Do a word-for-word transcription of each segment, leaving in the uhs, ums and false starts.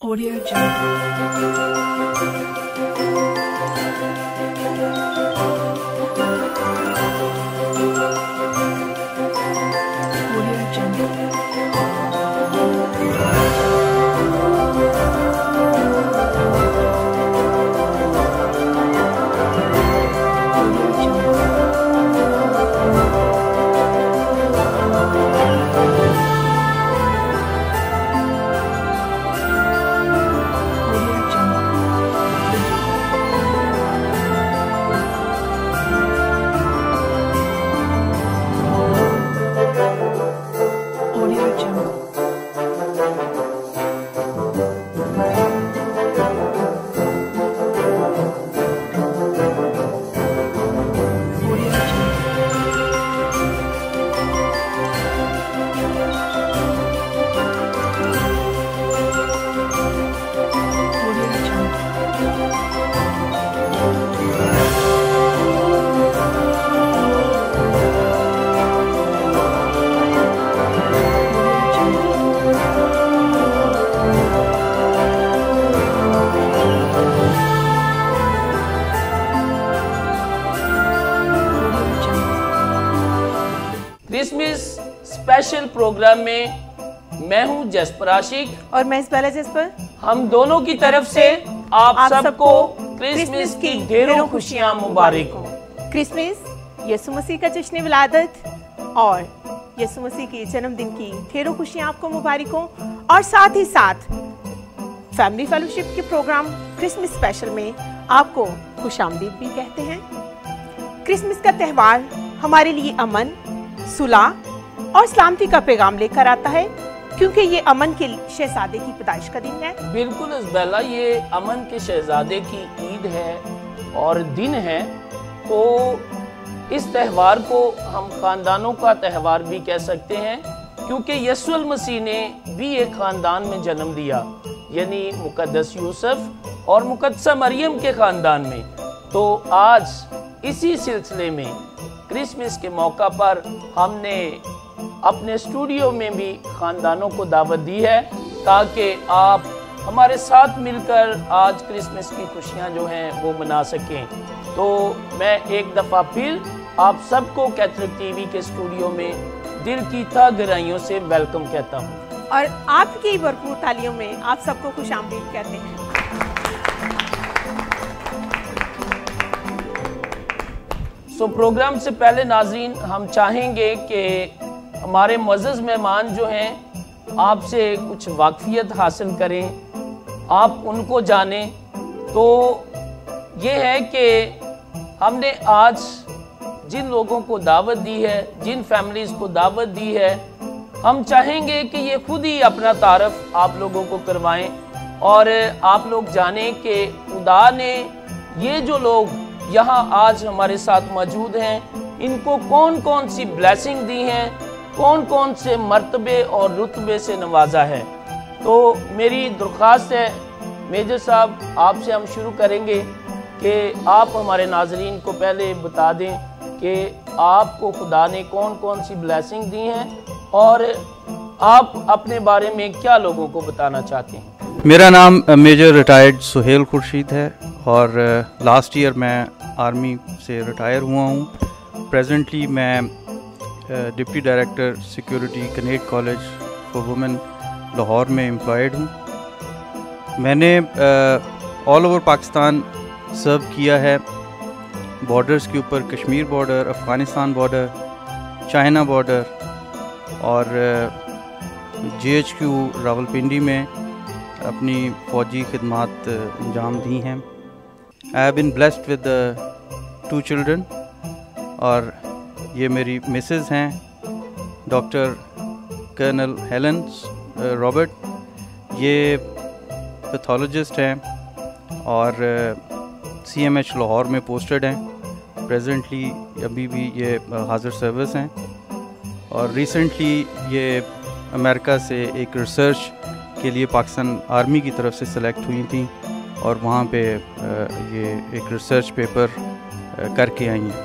Audio Jungle. Christmas special program में मैं हूं जसपर आशिक और मैं इसबेला जसपर। हम दोनों की तरफ से आप, आप सबको क्रिसमस की ढेरों खुशियां मुबारक हो। क्रिसमस यीशु मसीह का जश्न विलादत और यीशु मसीह के जन्मदिन की ढेरों खुशियां आपको मुबारक हो। और साथ ही साथ फैमिली फेलोशिप के प्रोग्राम क्रिसमस स्पेशल में आपको खुशामदीद भी कहते हैं। क्रिसमस का त्यौहार हमारे लिए अमन, सुलह और सलामती का पैगाम लेकर आता है, क्योंकि ये अमन के शहजादे की पैदाइश का दिन है। बिल्कुल इसबेला, ये अमन के शहजादे की ईद है और दिन है। तो इस त्यौहार को हम खानदानों का त्यौहार भी कह सकते हैं, क्योंकि यीशु मसीह ने भी एक खानदान में जन्म लिया, यानी मुकद्दस यूसुफ और मुकद्दसा मरियम के खानदान में। तो आज इसी सिलसिले में क्रिसमस के मौका पर हमने अपने स्टूडियो में भी खानदानों को दावत दी है, ताकि आप हमारे साथ मिलकर आज क्रिसमस की खुशियां जो हैं वो मना सकें। तो मैं एक दफ़ा फिर आप सबको कैथलिक टीवी के स्टूडियो में दिल की तह गहराइयों से वेलकम कहता हूँ और आपकी भरपूर तालियों में आप सबको खुशामदीद कहते हैं। तो प्रोग्राम से पहले नाज़रीन, हम चाहेंगे कि हमारे मुअज़्ज़ज़ मेहमान जो हैं आपसे कुछ वाक़फ़ियत हासिल करें, आप उनको जानें। तो ये है कि हमने आज जिन लोगों को दावत दी है, जिन फैमिलीज़ को दावत दी है, हम चाहेंगे कि ये खुद ही अपना तारफ़ आप लोगों को करवाएं और आप लोग जानें कि खुदा ने ये जो लोग यहाँ आज हमारे साथ मौजूद हैं, इनको कौन कौन सी ब्लेसिंग दी हैं, कौन कौन से मर्तबे और रुतबे से नवाजा है। तो मेरी दरख्वास्त है मेजर साहब, आपसे हम शुरू करेंगे कि आप हमारे नाजरीन को पहले बता दें कि आपको खुदा ने कौन कौन सी ब्लेसिंग दी हैं और आप अपने बारे में क्या लोगों को बताना चाहते हैं। मेरा नाम मेजर रिटायर्ड सुहेल खुर्शीद है और लास्ट ईयर मैं आर्मी से रिटायर हुआ हूँ। प्रेजेंटली मैं deputy director security Kinnaird college for women Lahore में एम्प्लॉयड हूँ। मैंने ऑल ओवर पाकिस्तान सर्व किया है, बॉर्डर्स के ऊपर Kashmir border, Afghanistan border, China border और जी एच क्यू रावलपिंडी में अपनी फ़ौजी खिदमात अंजाम दी हैं। I have been blessed with two children और ये मेरी मिसेस हैं डॉक्टर कर्नल हेलन रॉबर्ट। ये पैथोलॉजिस्ट हैं और सी एम एच लाहौर में पोस्टेड हैं। प्रेजेंटली अभी भी ये हाजिर सर्विस हैं और रिसेंटली ये अमेरिका से एक रिसर्च के लिए पाकिस्तान आर्मी की तरफ से सेलेक्ट हुई थी और वहाँ पे ये एक रिसर्च पेपर करके आई हैं।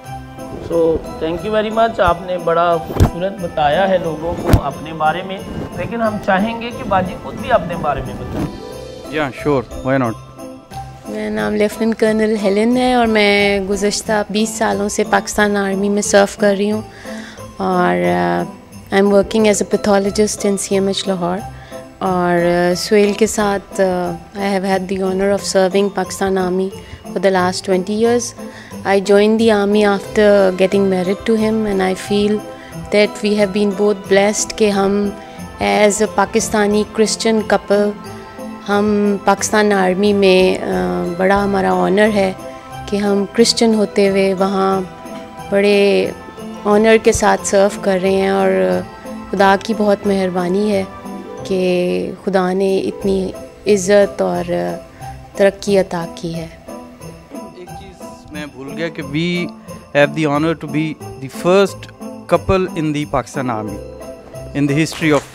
So thank you very much, आपने बड़ा खूबसूरत बताया है लोगों को अपने बारे में। लेकिन हम चाहेंगे कि बाजी खुद भी अपने बारे में बताएं। या श्योर, व्हाई नॉट। मेरा नाम लेफ्टिनेंट कर्नल हेलन है और मैं गुज़श्ता बीस सालों से पाकिस्तान आर्मी में सर्व कर रही हूँ और I am working as a pathologist in C M H Lahore. और सुहेल के साथ I have had the honour of serving Pakistan army for the last twenty years. I join the army after getting married to him and I feel that we have been both blessed कि हम एज अ Pakistani Christian couple हम Pakistan army में बड़ा हमारा honour है कि हम क्रिश्चियन होते हुए वहाँ बड़े ऑनर के साथ सर्व कर रहे हैं और खुदा की बहुत मेहरबानी है कि खुदा ने इतनी इज़्ज़त और तरक्की अता की है। एक चीज़ मैं भूल गया कि we have the honour to be the first couple in the Pakistan army in the history of,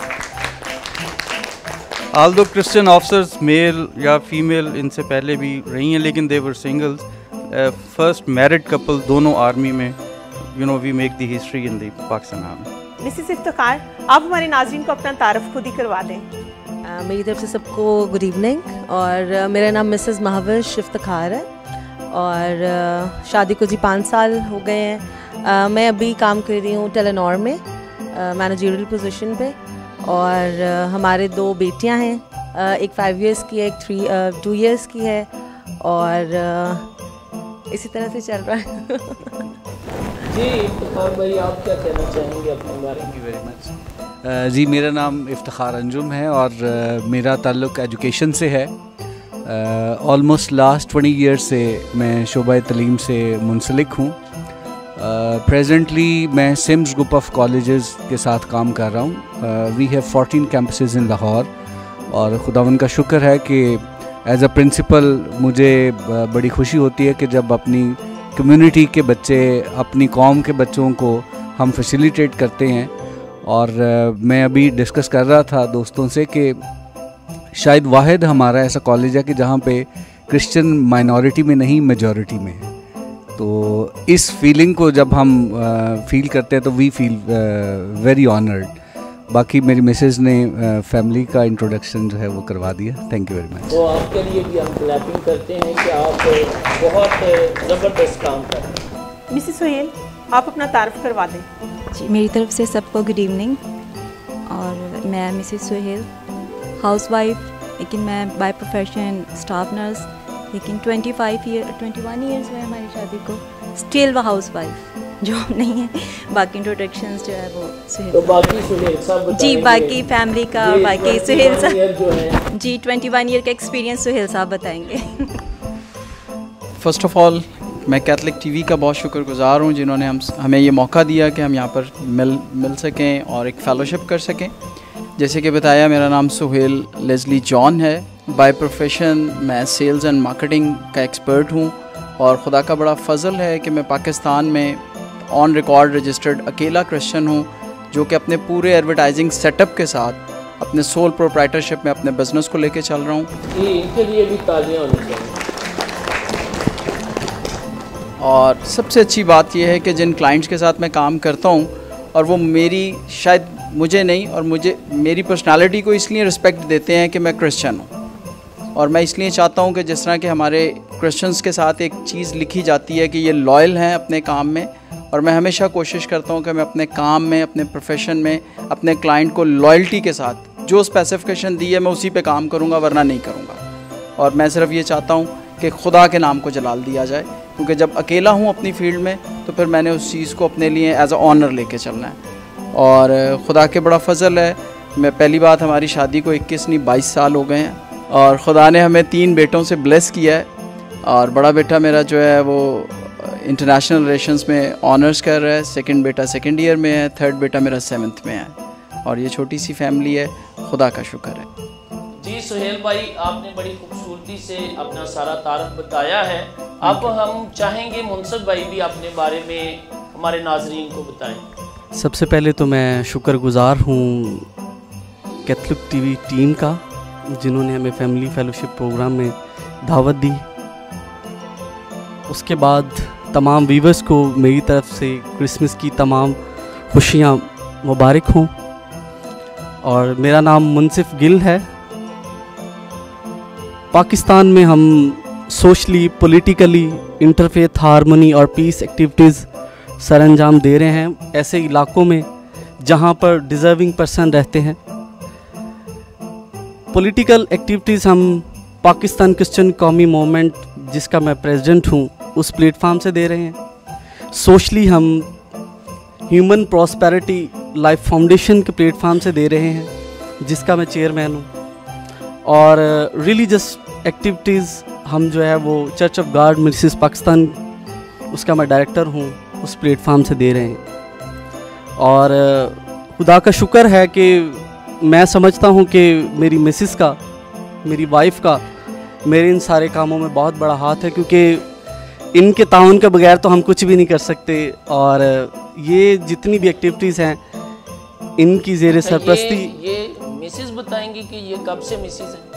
although Christian officers male या फीमेल इनसे पहले भी रही हैं लेकिन they were singles, first married couple दोनों आर्मी में, you know we make the history in the Pakistan army. Mrs Iftikhar, आप हमारे नाज़रीन को अपना तारफ़ खुद ही करवा दें। uh, मेरी तरफ से सबको गुड इवनिंग और uh, मेरा नाम मिसेस महाविश इफ्तिखार है और uh, शादी को जी पाँच साल हो गए हैं। uh, मैं अभी काम कर रही हूँ टेलेनॉर में मैनेजरियल uh, पोजीशन पे और uh, हमारे दो बेटियां हैं, uh, एक फाइव इयर्स की है, एक थ्री टू इयर्स की है और uh, इसी तरह से चल रहा है। जी इफ्तिखार भाई, आप क्या कहना चाहेंगे अपने बारे में? Very much. जी मेरा नाम इफ्तिखार अंजुम है और uh, मेरा ताल्लुक़ एजुकेशन से है। ऑलमोस्ट लास्ट ट्वेंटी ईयर्स से मैं शोबा तलीम से मुंसलिक हूँ। प्रेजेंटली uh, मैं सिम्स ग्रुप ऑफ कॉलेजेस के साथ काम कर रहा हूँ। We have fourteen campuses in Lahore और खुदावन का शुक्र है कि एज अ प्रिंसिपल मुझे बड़ी खुशी होती है कि जब अपनी कम्युनिटी के बच्चे, अपनी कौम के बच्चों को हम फैसिलिटेट करते हैं। और uh, मैं अभी डिस्कस कर रहा था दोस्तों से कि शायद वाहिद हमारा ऐसा कॉलेज है कि जहाँ पे क्रिश्चियन माइनॉरिटी में नहीं, मेजॉरिटी में है। तो इस फीलिंग को जब हम फील uh, करते हैं तो वी फील वेरी ऑनर्ड। बाकी मेरी मिसेज ने फैमिली uh, का इंट्रोडक्शन जो है वो करवा दिया। Thank you very much. तो आपके लिए भी हम क्लैपिंग करते हैं कि आप बहुत ज़बरदस्त काम कर रहे हैं। मिसेस सुहेल, आप अपना तारफ़ करवा दें। जी मेरी तरफ से सबको गुड इवनिंग और मैं मिसेस सुहेल हाउसवाइफ, लेकिन मैं बाय प्रोफेशन स्टाफ नर्स, लेकिन पच्चीस ईयर इक्कीस ईयर्स हुए हमारी शादी को, स्टिल वो हाउसवाइफ जॉब नहीं है। बाकी इंट्रोडक्शंस जो है वो सुहेल। तो बाकी सुहेल साहब जी, बाकी फैमिली का बाकी सुहेल साहब जो है जी इक्कीस ईयर का एक्सपीरियंस सुहेल साहब बताएंगे। फ़र्स्ट ऑफ़ ऑल मैं कैथलिक टीवी का बहुत शुक्रगुज़ार हूँ जिन्होंने हम हमें ये मौका दिया कि हम यहाँ पर मिल मिल सकें और एक फ़ेलोशिप कर सकें। जैसे कि बताया, मेरा नाम सुहेल लेस्ली जॉन है। बाय प्रोफेशन मैं सेल्स एंड मार्केटिंग का एक्सपर्ट हूँ और ख़ुदा का बड़ा फ़ज़ल है कि मैं पाकिस्तान में ऑन रिकॉर्ड रजिस्टर्ड अकेला क्रिश्चियन हूँ जो कि अपने पूरे एडवर्टाइजिंग सेटअप के साथ अपने सोल प्रोप्राइटरशिप में अपने बिज़नेस को लेके चल रहा हूँ। ये इनके लिए भी तालियां होनी चाहिए। और सबसे अच्छी बात यह है कि जिन क्लाइंट्स के साथ मैं काम करता हूँ और वो मेरी शायद मुझे नहीं और मुझे मेरी पर्सनालिटी को इसलिए रिस्पेक्ट देते हैं कि मैं क्रिश्चियन हूँ। और मैं इसलिए चाहता हूँ कि जिस तरह के हमारे क्रिश्चियंस के साथ एक चीज़ लिखी जाती है कि ये लॉयल हैं अपने काम में, और मैं हमेशा कोशिश करता हूँ कि मैं अपने काम में, अपने प्रोफेशन में, अपने क्लाइंट को लॉयल्टी के साथ जो स्पेसिफिकेशन दी है मैं उसी पे काम करूँगा, वरना नहीं करूँगा। और मैं सिर्फ ये चाहता हूँ कि खुदा के नाम को जलाल दिया जाए, क्योंकि जब अकेला हूँ अपनी फील्ड में तो फिर मैंने उस चीज़ को अपने लिए एज अ ऑनर लेके चलना है। और खुदा के बड़ा फ़ज़ल है, मैं पहली बात हमारी शादी को इक्कीस नहीं बाईस साल हो गए हैं और ख़ुदा ने हमें तीन बेटों से ब्लेस किया है। और बड़ा बेटा मेरा जो है वो इंटरनेशनल रिलेशंस में ऑनर्स कर रहा है, सेकंड बेटा सेकंड ईयर में है, थर्ड बेटा मेरा सेवन्थ में है। और ये छोटी सी फैमिली है, खुदा का शुक्र है। जी सुहेल भाई, आपने बड़ी खूबसूरती से अपना सारा तारफ़ बताया है। अब हम चाहेंगे मुनसब भाई भी अपने बारे में हमारे नाजरीन को बताएं। सबसे पहले तो मैं शुक्रगुज़ार हूँ कैथलिक टीवी टीम का, जिन्होंने हमें फैमिली फेलोशिप प्रोग्राम में दावत दी। उसके बाद तमाम व्यूअर्स को मेरी तरफ से क्रिसमस की तमाम खुशियाँ मुबारक हों। और मेरा नाम मुनसिफ गिल है। पाकिस्तान में हम सोशली, पॉलिटिकली, इंटरफेथ हारमोनी और पीस एक्टिविटीज़ सर अंजाम दे रहे हैं ऐसे इलाकों में जहां पर डिज़र्विंग पर्सन रहते हैं। पॉलिटिकल एक्टिविटीज़ हम पाकिस्तान क्रिश्चियन कौमी मूवमेंट, जिसका मैं प्रेसिडेंट हूं, उस प्लेटफार्म से दे रहे हैं। सोशली हम ह्यूमन प्रॉस्पेरिटी लाइफ फाउंडेशन के प्लेटफार्म से दे रहे हैं, जिसका मैं चेयरमैन हूं। और रिलीजियस एक्टिविटीज़ हम जो है वो church of God Mrs Pakistan, उसका मैं डायरेक्टर हूँ, उस प्लेटफार्म से दे रहे हैं। और खुदा का शुक्र है कि मैं समझता हूँ कि मेरी मिसिस का, मेरी वाइफ का मेरे इन सारे कामों में बहुत बड़ा हाथ है, क्योंकि इनके ताउन के बगैर तो हम कुछ भी नहीं कर सकते। और ये जितनी भी एक्टिविटीज़ हैं इनकी ज़ेर सरपरस्ती। ये, ये मिसिस बताएंगी कि ये कब से मिसिस है?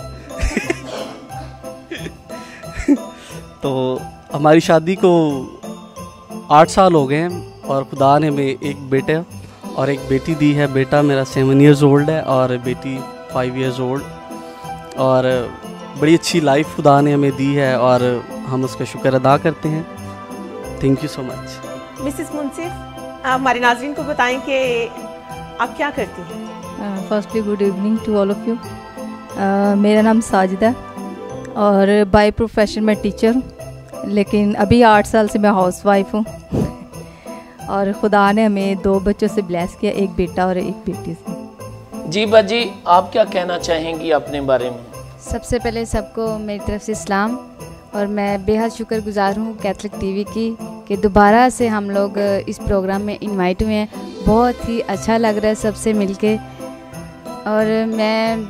तो हमारी शादी को आठ साल हो गए हैं और खुदा ने हमें एक बेटा और एक बेटी दी है। बेटा मेरा सेवन इयर्स ओल्ड है और बेटी फाइव इयर्स ओल्ड। और बड़ी अच्छी लाइफ खुदा ने हमें दी है और हम उसका शुक्र अदा करते हैं। Thank you so much. Mrs Munsif, हमारे नाज़रीन को बताएं कि आप क्या करती हैं? Firstly good evening to all of you. मेरा नाम साजिदा और बाय प्रोफेशन मैं टीचर हूँ, लेकिन अभी आठ साल से मैं हाउस वाइफ हूँ। और खुदा ने हमें दो बच्चों से ब्लेस किया, एक बेटा और एक बेटी से। जी बाजी, आप क्या कहना चाहेंगी अपने बारे में? सबसे पहले सबको मेरी तरफ से इस्लाम, और मैं बेहद शुक्रगुजार हूँ कैथलिक टीवी की कि दोबारा से हम लोग इस प्रोग्राम में इनवाइट हुए हैं। बहुत ही अच्छा लग रहा है सबसे मिलके। और मैं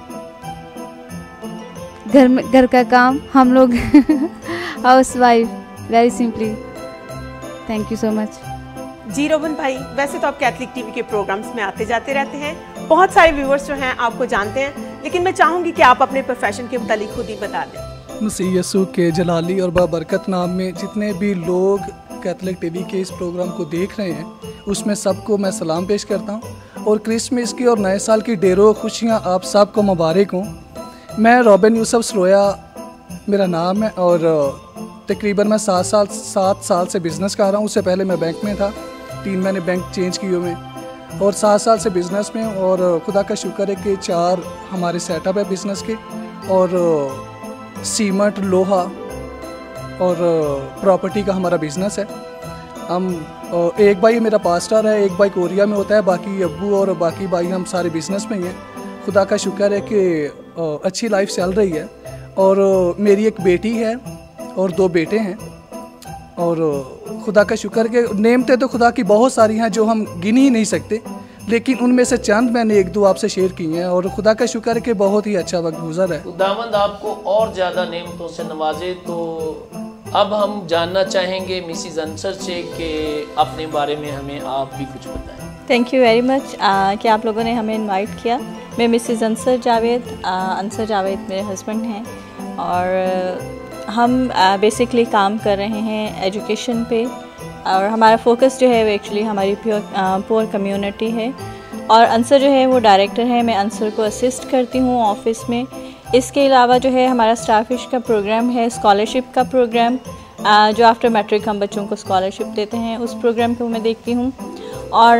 घर में घर का काम हम लोग house wife, very simply. Thank you so much. जी रोबन भाई, वैसे तो आप कैथलिक टीवी के प्रोग्राम्स में आते जाते रहते हैं, बहुत सारे व्यूअर्स जो हैं आपको जानते हैं, लेकिन मैं चाहूँगी कि आप अपने प्रोफेशन के मुतालिक खुद ही बता दें। मसीह यसू के जलाली और बाबरकत नाम में जितने भी लोग कैथलिक टीवी के इस प्रोग्राम को देख रहे हैं, उसमें सबको मैं सलाम पेश करता हूँ। और क्रिसमस की और नए साल की ढेरों खुशियाँ आप सबको मुबारक हों। मैं रॉबिन यूसुफ सरोया मेरा नाम है और तकरीबन मैं सात साल सात साल से बिज़नेस कर रहा हूँ। उससे पहले मैं बैंक में था, तीन महीने बैंक चेंज किए हुए, और सात साल से बिज़नेस में। और खुदा का शुक्र है कि चार हमारे सेटअप है बिज़नेस के, और सीमेंट, लोहा और प्रॉपर्टी का हमारा बिज़नेस है। हम एक भाई मेरा पास्टर है, एक भाई कोरिया में होता है, बाकी अब्बू और बाकी भाई हम सारे बिज़नेस में ही हैं। खुदा का शुक्र है कि अच्छी लाइफ चल रही है। और मेरी एक बेटी है और दो बेटे हैं। और खुदा का शुक्र के नेमतें तो खुदा की बहुत सारी हैं जो हम गिन ही नहीं सकते, लेकिन उनमें से चंद मैंने एक दो आपसे शेयर की हैं। और खुदा का शुक्र है कि बहुत ही अच्छा वक्त गुजर है। खुदावंद आपको और ज़्यादा नेमतों से नवाजे। तो अब हम जानना चाहेंगे मिसिज अंसर से कि अपने बारे में हमें आप भी कुछ बताएं। थैंक यू वेरी मच कि आप लोगों ने हमें इनवाइट किया। मैं मिसिज अंसर जावेद, अंसर जावेद मेरे हस्बैंड हैं, और हम बेसिकली uh, काम कर रहे हैं एजुकेशन पे। और हमारा फोकस जो है वो एक्चुअली हमारी प्योर पुअर कम्युनिटी है। और अंसर जो है वो डायरेक्टर है, मैं अंसर को असिस्ट करती हूँ ऑफिस में। इसके अलावा जो है हमारा स्टारफिश का प्रोग्राम है, स्कॉलरशिप का प्रोग्राम, uh, जो आफ्टर मैट्रिक हम बच्चों को स्कॉलरशिप देते हैं, उस प्रोग्राम को मैं देखती हूँ। और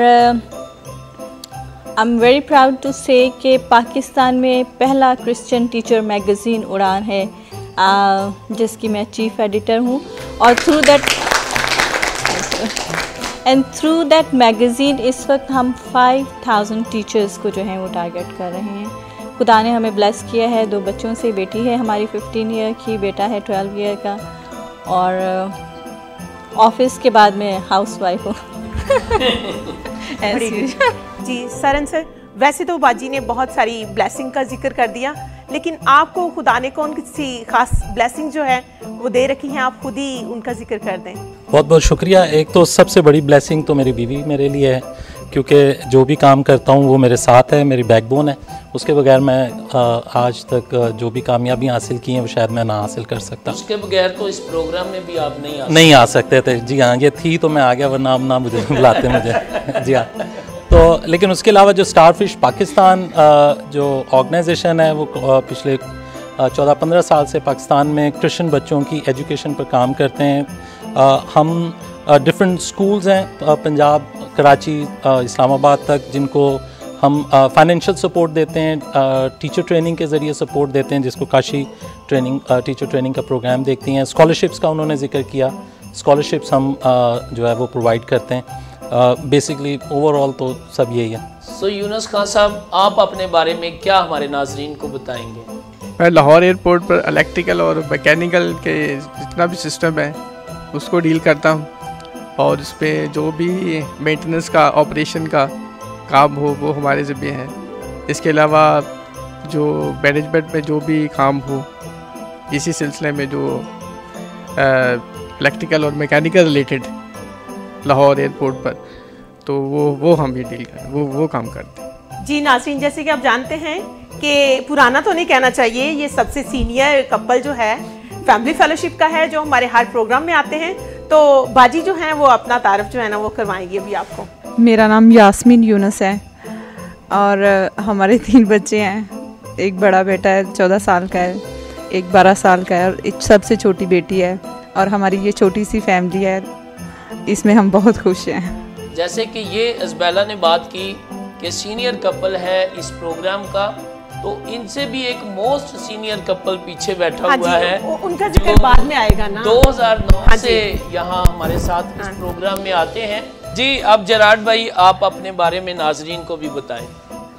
I am very proud to say कि पाकिस्तान में पहला क्रिश्चियन टीचर मैगज़ीन उड़ान है, uh, जिसकी मैं चीफ़ एडिटर हूँ। और through that and through that magazine इस वक्त हम फाइव थाउजेंड टीचर्स को जो हैं वो टारगेट कर रहे हैं। खुदा ने हमें ब्लेस किया है दो बच्चों से। बेटी है हमारी फिफ्टीन ईयर की, बेटा है ट्वेल्व ईयर का। और ऑफिस के बाद में हाउस वाइफ हूँ। जी सरन सर, वैसे तो बाजी ने बहुत सारी ब्लेसिंग का जिक्र कर दिया, लेकिन आपको खुदा ने कौन सी खास ब्लेसिंग जो है वो दे रखी है, आप खुद ही उनका जिक्र कर दें। बहुत बहुत शुक्रिया। एक तो सबसे बड़ी ब्लेसिंग तो मेरी बीवी मेरे लिए है, क्योंकि जो भी काम करता हूँ वो मेरे साथ है, मेरी बैकबोन है। उसके बगैर मैं आज तक जो भी कामयाबी हासिल की हैं वो शायद मैं ना हासिल कर सकता। उसके बगैर तो इस प्रोग्राम में भी आप नहीं आ नहीं आ सकते थे। जी हाँ, ये थी तो मैं आ गया, वरना आप ना मुझे बुलाते मुझे। जी हाँ। तो लेकिन उसके अलावा जो स्टारफिश पाकिस्तान जो ऑर्गेनाइजेशन है वो पिछले चौदह पंद्रह साल से पाकिस्तान में क्रिश्चियन बच्चों की एजुकेशन पर काम करते हैं। हम डिफरेंट स्कूल्स हैं पंजाब, कराची, इस्लामाबाद तक, जिनको हम फाइनेंशियल सपोर्ट देते हैं, टीचर ट्रेनिंग के ज़रिए सपोर्ट देते हैं, जिसको काशी ट्रेनिंग टीचर ट्रेनिंग का प्रोग्राम देखती हैं। स्कॉलरशिप्स का उन्होंने जिक्र किया, स्कॉलरशिप्स हम uh, जो है वो प्रोवाइड करते हैं। बेसिकली uh, ओवरऑल तो सब यही है। सो so, यूनुस खान साहब, आप अपने बारे में क्या हमारे नाजरीन को बताएंगे? मैं लाहौर एयरपोर्ट पर इलेक्ट्रिकल और मैकेनिकल के जितना भी सिस्टम है उसको डील करता हूँ, और उस पर जो भी मेंटेनेंस का, ऑपरेशन का काम हो वो हमारे ज़िम्मे है। इसके अलावा जो मैनेजमेंट में जो भी काम हो इसी सिलसिले में जो इलेक्ट्रिकल और मैकेनिकल रिलेटेड लाहौर एयरपोर्ट पर, तो वो वो हम भी डील कर वो वो काम करते हैं। जी नाज़रीन, जैसे कि आप जानते हैं कि पुराना तो नहीं कहना चाहिए, ये सबसे सीनियर कपल जो है फैमिली फेलोशिप का है, जो हमारे हर प्रोग्राम में आते हैं। तो बाजी जो हैं वो अपना तारफ़ जो है ना वो करवाएंगी अभी आपको। मेरा नाम यास्मीन यूनुस है और हमारे तीन बच्चे हैं। एक बड़ा बेटा है चौदह साल का है, एक बारह साल का है और एक सबसे छोटी बेटी है। और हमारी ये छोटी सी फैमिली है, इसमें हम बहुत खुश हैं। जैसे कि ये अज़बैला ने बात की कि सीनियर कपल है इस प्रोग्राम का, तो इनसे भी एक मोस्ट सीनियर कपल पीछे बैठा हाँ हुआ है, उनका जिक्र बाद में आएगा ना। दो हज़ार नौ से यहाँ हमारे साथ इस प्रोग्राम में आते हैं। जी, अब जराड भाई, आप अपने बारे में नाजरीन को भी बताएं।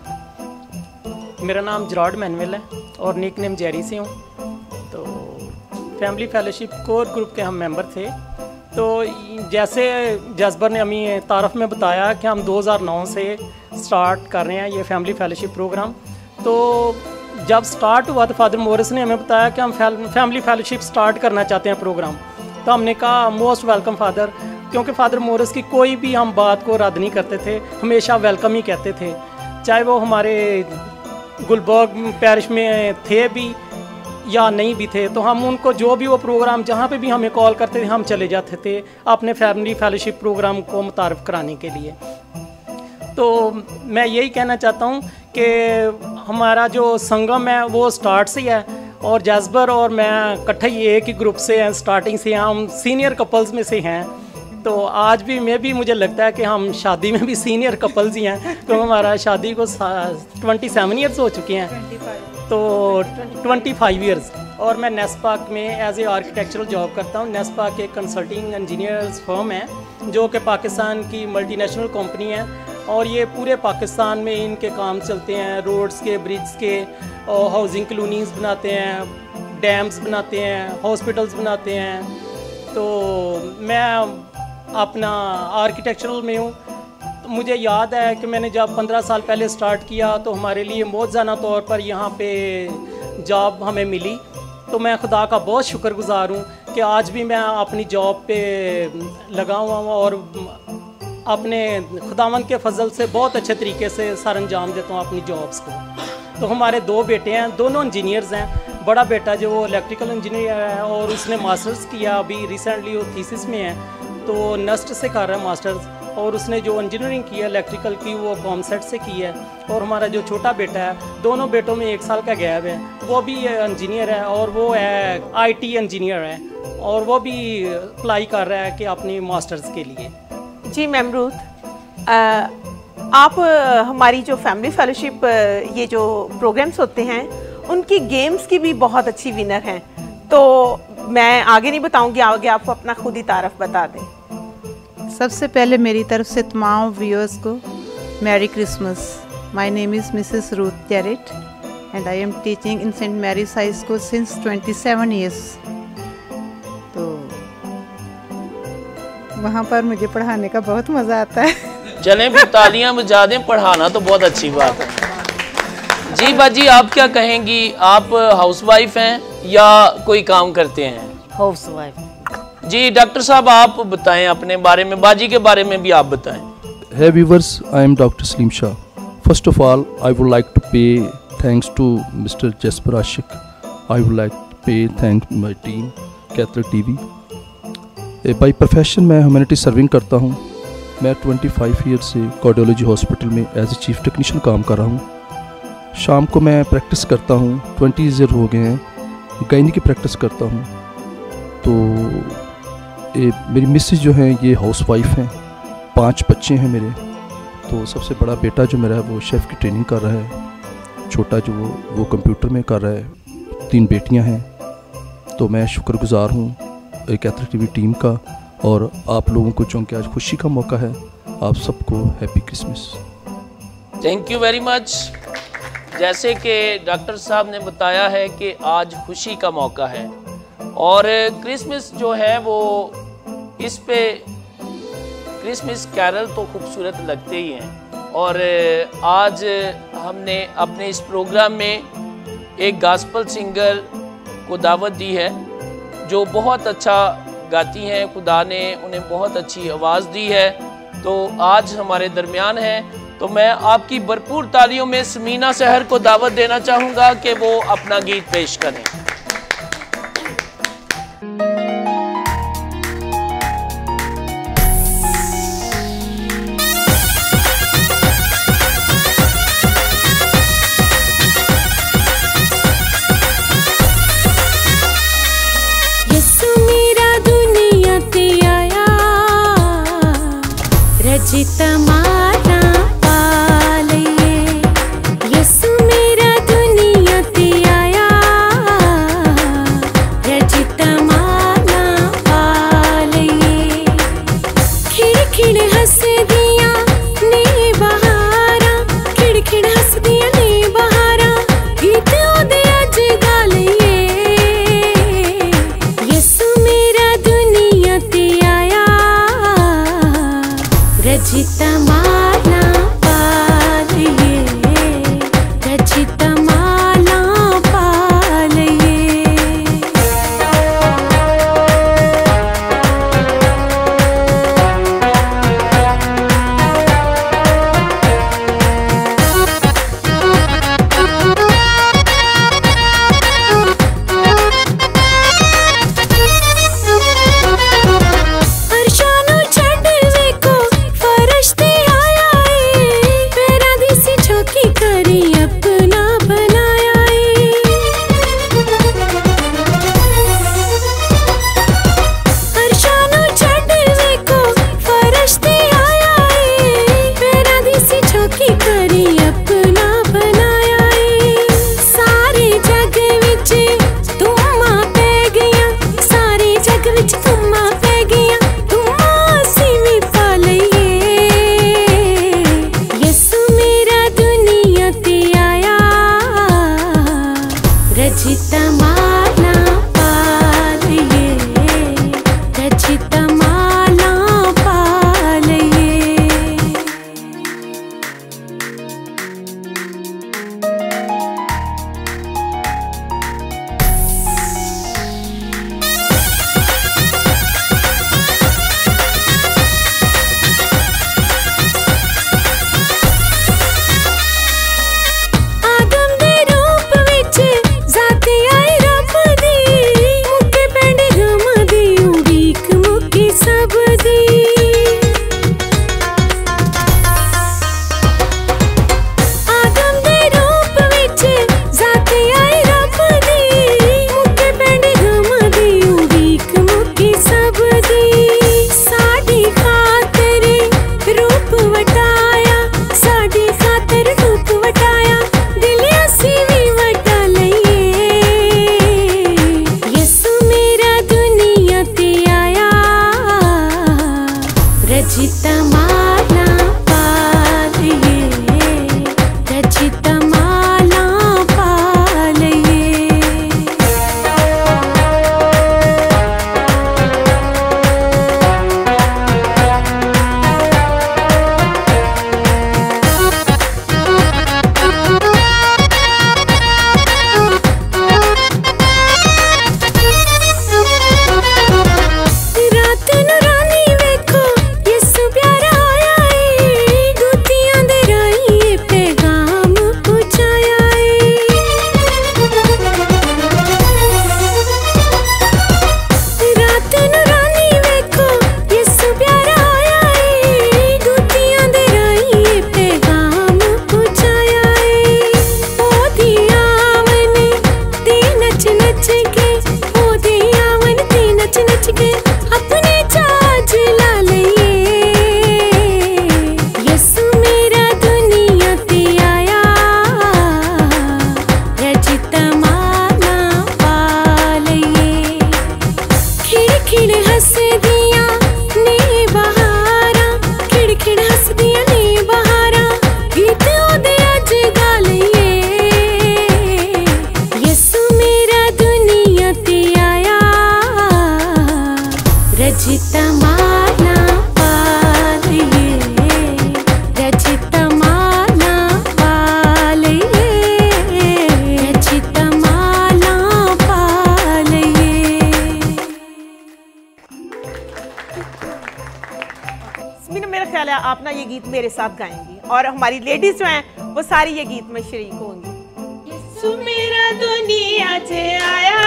मेरा नाम जराड मैनुअल है और निक नेम जेरी से हूँ। तो फैमिली फेलोशिप कोर ग्रुप के हम मेंबर थे। तो जैसे जज्बर ने हमें तारफ़ में बताया कि हम दो हज़ार नौ से स्टार्ट कर रहे हैं ये फैमिली फेलोशिप प्रोग्राम। तो जब स्टार्ट हुआ तो फादर मोरिस ने हमें बताया कि हम फैमिली फेलोशिप स्टार्ट करना चाहते हैं प्रोग्राम। तो हमने कहा मोस्ट वेलकम फादर, क्योंकि फादर मोरिस की कोई भी हम बात को रद्द नहीं करते थे, हमेशा वेलकम ही कहते थे, चाहे वो हमारे गुलबर्ग पैरिश में थे भी या नहीं भी थे। तो हम उनको जो भी वो प्रोग्राम जहाँ पे भी हमें कॉल करते थे हम चले जाते थे अपने फैमिली फेलोशिप प्रोग्राम को मुतारफ़ कराने के लिए। तो मैं यही कहना चाहता हूँ कि हमारा जो संगम है वो स्टार्ट से है और जज्बर और मैं इकट्ठे ही एक ही ग्रुप से हैं, स्टार्टिंग से हम सीनियर कपल्स में से हैं। तो आज भी मैं भी मुझे लगता है कि हम शादी में भी सीनियर कपल्स ही हैं, क्योंकि हमारा शादी को ट्वेंटी सेवन ईयर्स हो चुके हैं, तो ट्वेंटी फाइव ईयर्स। और मैं नेस्पाक में एज ए आर्किटेक्चरल जॉब करता हूँ। नेस्पाक एक कंसल्टिंग इंजीनियर्स फर्म है जो कि पाकिस्तान की मल्टीनेशनल कंपनी है और ये पूरे पाकिस्तान में इनके काम चलते हैं, रोड्स के, ब्रिज के, और हाउसिंग कॉलोनीज़ बनाते हैं, डैम्स बनाते हैं, हॉस्पिटल्स बनाते हैं। तो मैं अपना आर्किटेक्चरल में हूँ। तो मुझे याद है कि मैंने जब पंद्रह साल पहले स्टार्ट किया तो हमारे लिए मौजूदा तौर पर यहाँ पे जॉब हमें मिली। तो मैं खुदा का बहुत शुक्रगुजार हूँ कि आज भी मैं अपनी जॉब पे लगा हुआ हूँ और अपने खुदावंद के फजल से बहुत अच्छे तरीके से सर अंजाम देता हूँ अपनी जॉब्स को। तो हमारे दो बेटे हैं, दोनों इंजीनियर्स हैं। बड़ा बेटा जो वो इलेक्ट्रिकल इंजीनियर है और उसने मास्टर्स किया, अभी रिसेंटली वो थीसिस में है, तो नस्ट से कर रहा है मास्टर्स। और उसने जो इंजीनियरिंग की है इलेक्ट्रिकल की वो कॉमसेट से की है। और हमारा जो छोटा बेटा है, दोनों बेटों में एक साल का गैप है, वो भी इंजीनियर है और वो है आईटी इंजीनियर है और वो भी अप्लाई कर रहा है कि अपनी मास्टर्स के लिए। जी मेमरूद, आप हमारी जो फैमिली फेलोशिप ये जो प्रोग्राम्स होते हैं उनकी गेम्स की भी बहुत अच्छी विनर हैं। तो मैं आगे नहीं बताऊंगी, आगे आपको अपना खुद ही तारफ़ बता दें। सबसे पहले मेरी तरफ से तमाम व्यूअर्स को merry Christmas. My name is Mrs Ruth Jarrett and I am teaching in saint Mary's high school since twenty seven years. तो वहाँ पर मुझे पढ़ाने का बहुत मज़ा आता है। चलें फिर तालियां बजा दें, पढ़ाना तो बहुत अच्छी बात है। जी बाजी, आप क्या कहेंगी? आप हाउसवाइफ हैं या कोई काम करते हैं? हाउसवाइफ। जी डॉक्टर साहब, आप बताएं अपने बारे में, बाजी के बारे में भी आप बताएं। Hey viewers, I am Doctor Salim Shah. First of all, I would like to pay thanks to Mister Jasper Ashik. I would like to pay thanks my team, Catholic T V. By profession मैं humanity serving करता हूँ मैं पच्चीस year से cardiology hospital में as a chief technician काम कर रहा हूँ। शाम को मैं प्रैक्टिस करता हूँ, बीस ईयर हो गए हैं गायनी की प्रैक्टिस करता हूँ। तो ए, मेरी मिसेज जो है ये हाउस वाइफ हैं, पांच बच्चे हैं मेरे। तो सबसे बड़ा बेटा जो मेरा है वो शेफ़ की ट्रेनिंग कर रहा है, छोटा जो वो वो कंप्यूटर में कर रहा है, तीन बेटियां हैं। तो मैं शुक्रगुजार हूँ कैथलिक टीवी टीम का और आप लोगों को, चूँकि आज खुशी का मौका है, आप सबको happy Christmas. Thank you very much. जैसे कि डॉक्टर साहब ने बताया है कि आज खुशी का मौका है और क्रिसमस जो है वो इस पे क्रिसमस कैरल तो खूबसूरत लगते ही हैं। और आज हमने अपने इस प्रोग्राम में एक गॉस्पल सिंगर को दावत दी है जो बहुत अच्छा गाती हैं, खुदा ने उन्हें बहुत अच्छी आवाज़ दी है। तो आज हमारे दरमियान है, तो मैं आपकी भरपूर तालियों में समीना सहर को दावत देना चाहूँगा कि वो अपना गीत पेश करें। जितमाना पालिए यसु मेरा दुनिया ते आया, जितमाना पालिए खिड़ खिड़ हंस दिया ने बहारा, खिड़ खिड़ हंस दिया ने बहारा, गीत ओदे अज गा लईए। यसु मेरा दुनिया ते आया, रजितमाला पालिए, रजितमाला पालिए। अरशानो छड़ वेको फरश्ते आया है, पैरा दी सी झोंकी करी अपना बनाया है। अरशानो छड़ वेको फरश्ते आया है, पैरा दी सी झोंकी करी अपना बनाया है। सारे जग विच तुमा पै गईयां, सारे जग विच तुमा पै गईयां, तुमा असीं भी पा लईए। यसु मेरा दुनिया ते आया, रजितमाला पालिए, रजितमाला पालिए। आदम दे रूप विच जाते आए ख्याल है आप ना ये गीत मेरे साथ गाएंगी और हमारी लेडीज जो हैं वो सारी ये गीत में शरीक होंगी। यीशु मेरा दुनिया से आया,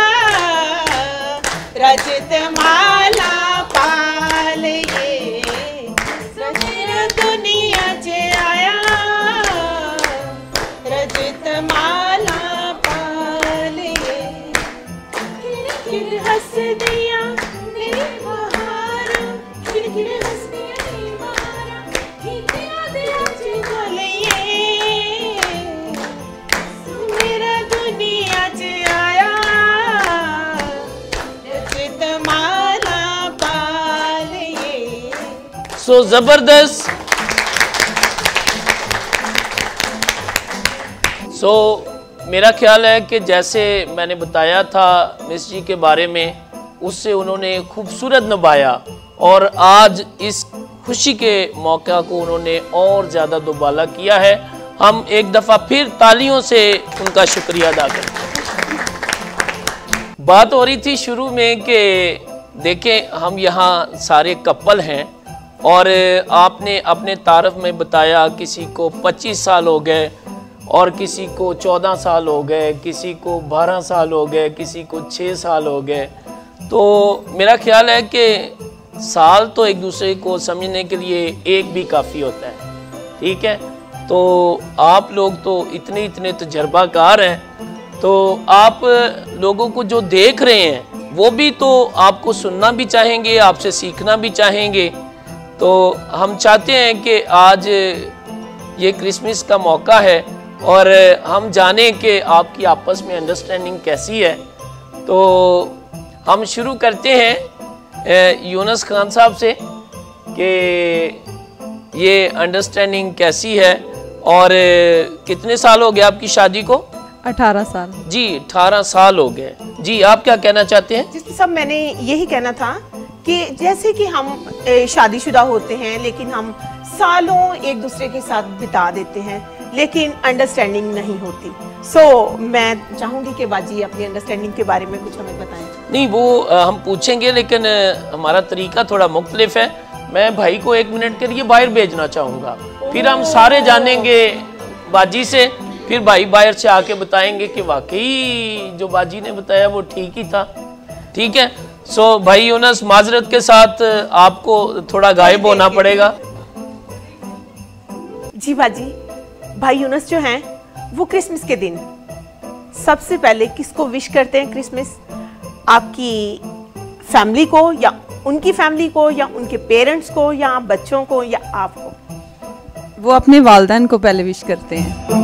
रजत माला पाल ये, मेरा दुनिया से आया, रजत माला पाल ये, खिल हंस दिया मेरे बहार, खिल खिल हंस दिया मेरे बहार, खिल दिया चिगल ये, मेरा दुनिया से आया, रजत माला पाल ये। सो so, जबरदस्त। सो so, मेरा ख्याल है कि जैसे मैंने बताया था मिस जी के बारे में, उससे उन्होंने खूबसूरत निभाया और आज इस खुशी के मौका को उन्होंने और ज़्यादा दुबाला किया है। हम एक दफ़ा फिर तालियों से उनका शुक्रिया अदा करते हैं। बात हो रही थी शुरू में कि देखें हम यहाँ सारे कपल हैं और आपने अपने तारफ़ में बताया किसी को पच्चीस साल हो गए और किसी को चौदह साल हो गए, किसी को बारह साल हो गए, किसी को छः साल हो गए। तो मेरा ख्याल है कि साल तो एक दूसरे को समझने के लिए एक भी काफ़ी होता है, ठीक है। तो आप लोग तो इतने इतने तजर्बाकार हैं, तो आप लोगों को जो देख रहे हैं वो भी तो आपको सुनना भी चाहेंगे, आपसे सीखना भी चाहेंगे। तो हम चाहते हैं कि आज ये क्रिसमस का मौका है और हम जानें कि आपकी आपस में अंडरस्टैंडिंग कैसी है। तो हम शुरू करते हैं यूनुस खान साहब से कि ये अंडरस्टैंडिंग कैसी है और कितने साल हो गए आपकी शादी को? अठारह साल। जी अठारह साल हो गए। जी आप क्या कहना चाहते हैं? जिस सब मैंने यही कहना था कि जैसे कि हम शादीशुदा होते हैं लेकिन हम सालों एक दूसरे के साथ बिता देते हैं लेकिन अंडरस्टैंडिंग नहीं होती। सो so, मैं चाहूंगी कि बाजी अपनी अंडरस्टैंडिंग के बारे में कुछ हमें बताएं। नहीं वो आ, हम पूछेंगे लेकिन आ, हमारा तरीका थोड़ा मुख्तलिफ है। मैं भाई को एक मिनट के लिए बाहर भेजना चाहूँगा, फिर हम सारे जानेंगे बाजी से, फिर भाई बाहर से आके बताएंगे कि वाकई जो बाजी ने बताया वो ठीक ही था। ठीक है। सो so, भाई यूनुस माजरत के साथ आपको थोड़ा गायब होना पड़ेगा। जी बाजी, भाई यूनुस जो हैं वो क्रिसमस के दिन सबसे पहले किसको विश करते हैं? क्रिसमस आपकी फैमिली को या उनकी फैमिली को या उनके पेरेंट्स को या बच्चों को या आपको? वो अपने वालिदैन को पहले विश करते हैं।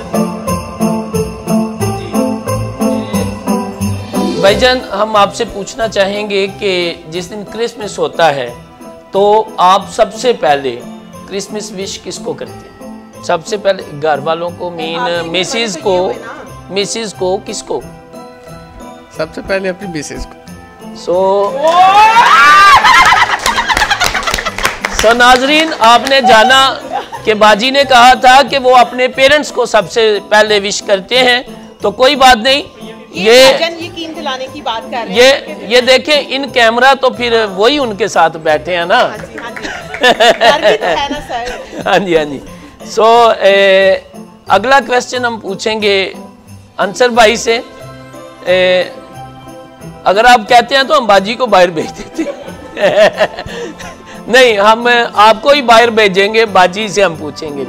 भाईजान हम आपसे पूछना चाहेंगे कि जिस दिन क्रिसमस होता है तो आप सबसे पहले क्रिसमस विश किसको करते हैं? सबसे पहले घर वालों को, मीन मिसेज को, मिसेज को किसको? सबसे पहले अपनी मिसेज को। सो सो नाजरीन, आपने जाना कि बाजी ने कहा था कि वो अपने पेरेंट्स को सबसे पहले विश करते हैं, तो कोई बात नहीं। ये यकीन दिलाने की बात कर रहे ये हैं। ये देखें इन कैमरा तो फिर वही उनके साथ बैठे हैं ना। हाँ जी, हाँ जी। डर भी तो है ना सर। हाँ जी, हाँ जी। सो ए, अगला क्वेश्चन हम पूछेंगे अंसर भाई से। ए, अगर आप कहते हैं तो हम बाजी को बाहर भेज देते नहीं, हम आपको ही बाहर भेजेंगे, बाजी से हम पूछेंगे।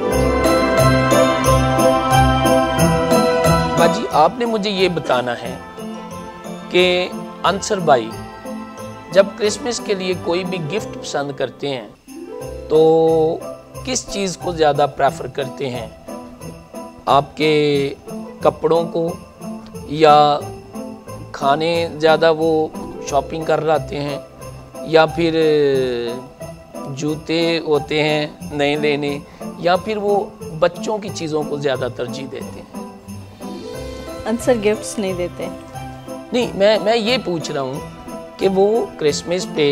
बाजी आपने मुझे ये बताना है कि अंसर भाई जब क्रिसमस के लिए कोई भी गिफ्ट पसंद करते हैं तो किस चीज़ को ज़्यादा प्रेफर करते हैं? आपके कपड़ों को या खाने ज़्यादा वो शॉपिंग कर लाते हैं या फिर जूते होते हैं नए लेने या फिर वो बच्चों की चीज़ों को ज़्यादा तरजीह देते हैं? आंसर गिफ्ट्स नहीं देते। नहीं, मैं मैं ये पूछ रहा हूँ कि वो क्रिसमस पे,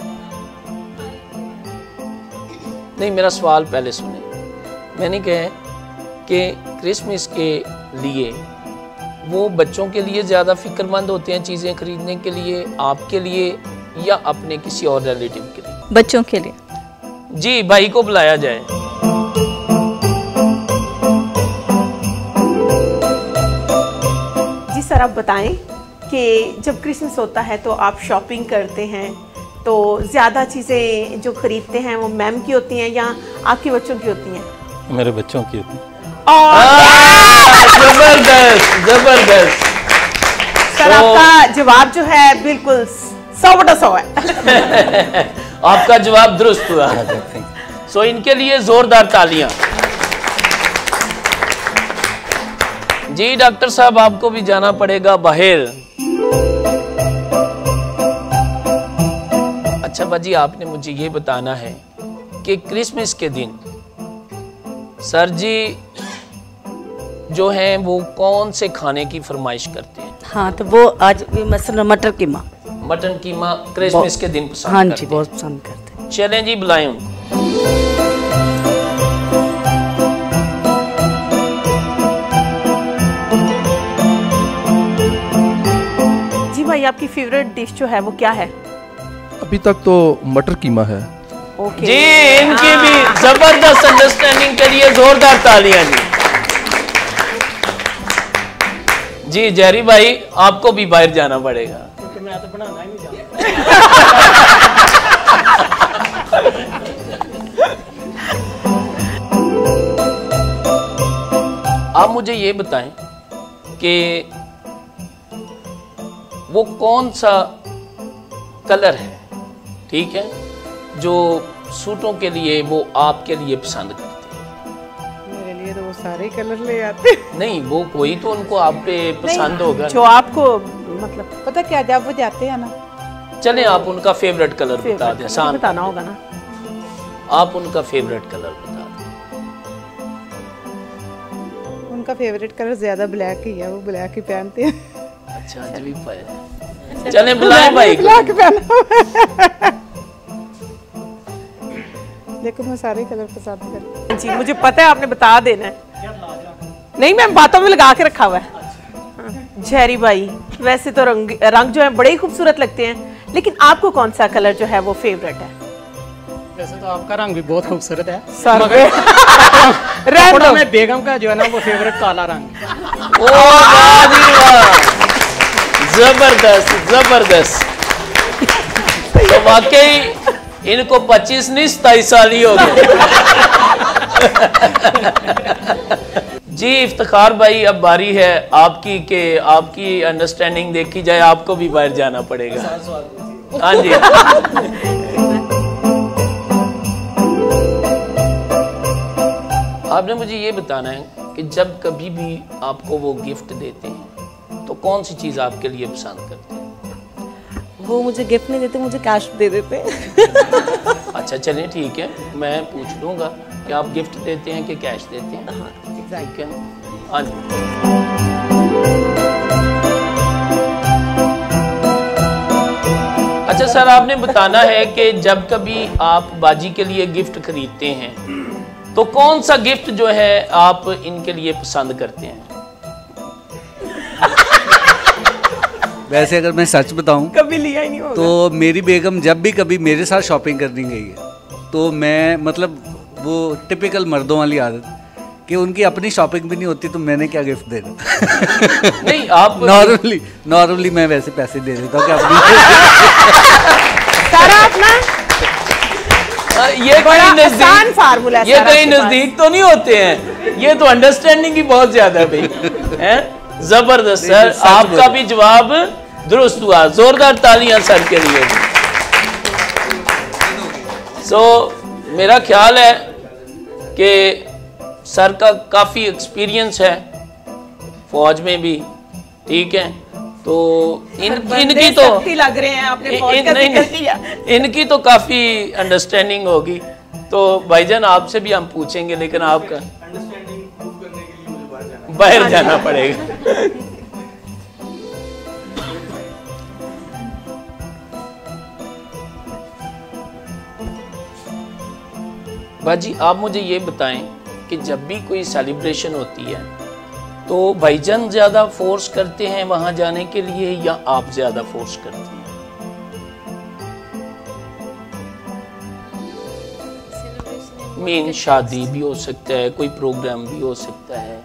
नहीं मेरा सवाल पहले सुने। मैंने कहा कि क्रिसमस के लिए वो बच्चों के लिए ज़्यादा फिक्रमंद होते हैं चीज़ें खरीदने के लिए, आपके लिए या अपने किसी और रिलेटिव के लिए? बच्चों के लिए। जी भाई को बुलाया जाए। जी सर, आप बताएं कि जब क्रिसमस होता है तो आप शॉपिंग करते हैं, तो ज़्यादा चीज़ें जो खरीदते हैं वो मैम की होती हैं या आपके बच्चों की होती हैं? मेरे बच्चों की होती हैं। जबरदस्त जबरदस्त सर, आपका जवाब जो है बिल्कुल सौ बटा सौ है। आपका जवाब दुरुस्त हुआ। सो इनके लिए जोरदार तालियां। जी डॉक्टर साहब, आपको भी जाना पड़ेगा बाहर। अच्छा बाजी, आपने मुझे ये बताना है कि क्रिसमस के दिन सर जी जो हैं वो कौन से खाने की फरमाइश करते हैं? हाँ, तो वो आज मसलन मटर कीमा। मटन कीमा क्रिसमस के दिन पसंद हाँ करते जी, बहुत पसंद करते हैं। चलें जी, बुलाएं उनको। जी भाई, आपकी फेवरेट डिश जो है वो क्या है? अभी तक तो मटर कीमा है। ओके। जी, इनकी भी जबरदस्त अंडरस्टैंडिंग के लिए जोरदार तालियां जी। जी जहरी भाई, आपको भी बाहर जाना पड़ेगा। क्योंकि मैं तो बनाना ही नहीं जानता। आप मुझे ये बताएं कि वो कौन सा कलर है, ठीक है, जो सूटों के लिए वो आपके लिए पसंद करते हैं? मेरे लिए तो वो सारे कलर ले आते। नहीं, वो कोई तो उनको आप पे पसंद होगा जो आपको मतलब पता क्या, जब वो जाते हैं ना। चलें, आप उनका फेवरेट कलर बता दें। आसान बताना होगा ना। आप उनका फेवरेट कलर बता दें। उनका फेवरेट कलर ज्यादा ब्लैक ही है, वो ब्लैक ही पहनते हैं। अच्छा, आज भी पाए। चलें, बुलाएं भाई को। ब्लैक पहना। लेकिन मैं सारे कलर पसंद करती हूँ। जी, मुझे पता है, आपने बता देना है। नहीं, मैं बातों में लगा के रखा हुआ है। जहरी भाई, वैसे तो रंग रंग जो है बड़े ही खूबसूरत लगते हैं, लेकिन आपको कौन सा कलर जो है वो फेवरेट है? वैसे तो आपका रंग भी बहुत खूबसूरत है, सर मगर रहने कपड़ा दो। में बेगम का जो है ना वो फेवरेट काला रंग। ओ वाह जी वाह, जबरदस्त जबरदस्त। तो वाकई इनको पच्चीस नहीं सताईस साल ही हो गए। जी इफ्तिखार भाई, अब बारी है आपकी कि आपकी अंडरस्टैंडिंग देखी जाए। आपको भी बाहर जाना पड़ेगा। हाँ जी। आपने मुझे ये बताना है कि जब कभी भी आपको वो गिफ्ट देते हैं तो कौन सी चीज़ आपके लिए पसंद करते हैं? वो मुझे गिफ्ट नहीं देते, मुझे कैश दे देते। अच्छा चलें, ठीक है, मैं पूछ लूँगा कि आप गिफ्ट देते हैं कि कैश देते हैं। हाँ ठीक है। हाँ जी। अच्छा सर, आपने बताना है कि जब कभी आप बाजी के लिए गिफ्ट खरीदते हैं तो कौन सा गिफ्ट जो है आप इनके लिए पसंद करते हैं? वैसे अगर मैं सच बताऊं, कभी लिया ही नहीं होगा। तो मेरी बेगम जब भी कभी मेरे साथ शॉपिंग करने गई है तो मैं मतलब वो टिपिकल मर्दों वाली आदत कि उनकी अपनी शॉपिंग भी नहीं होती तो मैंने क्या गिफ्ट देना। नहीं, आप नॉर्मली नॉर्मली मैं वैसे पैसे दे देता हूँ कि अपनी सारा अपना ये बड़ा कहीं आसान फार्मूला है ये सर कहीं आपके पास। नजदीक तो नहीं होते हैं, ये तो अंडरस्टैंडिंग ही बहुत ज्यादा है भाई। हैं? जबरदस्त सर, सच आपका बोले। भी जवाब दुरुस्त हुआ। जोरदार तालियां सर के लिए। सो so, मेरा ख्याल है कि सर का काफ़ी एक्सपीरियंस है फौज में भी, ठीक है, तो इन इनकी तो लग रहे हैं आपने फौज इन, का नहीं, जिक्र किया। इनकी तो काफ़ी अंडरस्टैंडिंग होगी। तो भाईजान आपसे भी हम पूछेंगे, लेकिन आपका बाहर जाना पड़ेगा। बाजी आप मुझे ये बताएं कि जब भी कोई सेलिब्रेशन होती है तो भाईजान ज़्यादा फोर्स करते हैं वहाँ जाने के लिए या आप ज़्यादा फोर्स करते हैं? मीन शादी भी हो सकता है, कोई प्रोग्राम भी हो सकता है।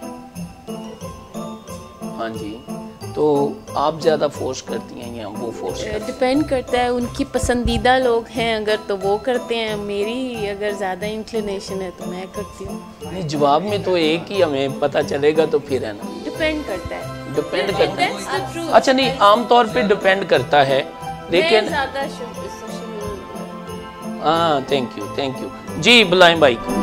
हाँ जी, तो आप ज़्यादा फोर्स करती हैं या वो फोर्स? डिपेंड करता है, उनकी पसंदीदा लोग हैं अगर तो वो करते हैं, मेरी अगर ज़्यादा इंक्लिनेशन है तो मैं करती हूँ। नहीं, जवाब में तो एक ही हमें पता चलेगा तो फिर है ना, डिपेंड करता है। डिपेंड करता है। अच्छा नहीं, आमतौर पे डिपेंड करता है, लेकिन हाँ, थैंक यू थैंक यू जी। बुलाएं भाई को।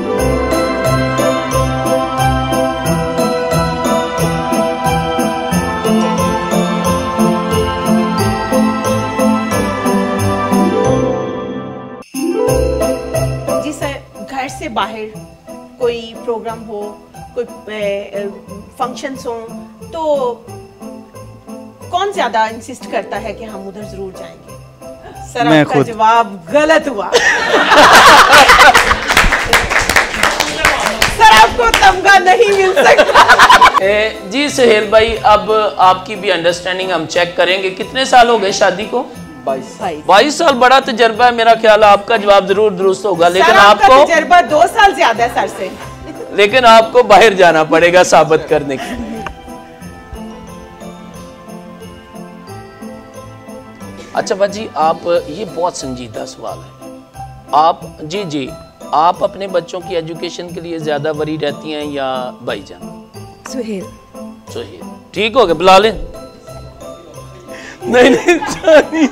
जी सर, घर से बाहर कोई प्रोग्राम हो, कोई फंक्शंस हो, तो कौन ज्यादा इंसिस्ट करता है कि हम उधर जरूर जाएंगे? सर, आपका जवाब गलत हुआ। सर, आपको तमगा नहीं मिल सकता। ए, जी सुहेल भाई, अब आपकी भी अंडरस्टैंडिंग हम चेक करेंगे। कितने साल हो गए शादी को? बाईस। बाईस साल बड़ा तजर्बा है, मेरा ख्याल है आपका जवाब जरूर दुरुस्त होगा। लेकिन सर, आपको तजर्बा दो साल ज्यादा है सर से। लेकिन आपको बाहर जाना पड़ेगा साबित करने के लिए। अच्छा बाजी, आप, ये बहुत संजीदा सवाल है। आप जी जी आप अपने बच्चों की एजुकेशन के लिए ज्यादा वरी रहती हैं या भाईजान? सुहेल। सुहेल, ठीक हो गया, बुला लें। नहीं नहीं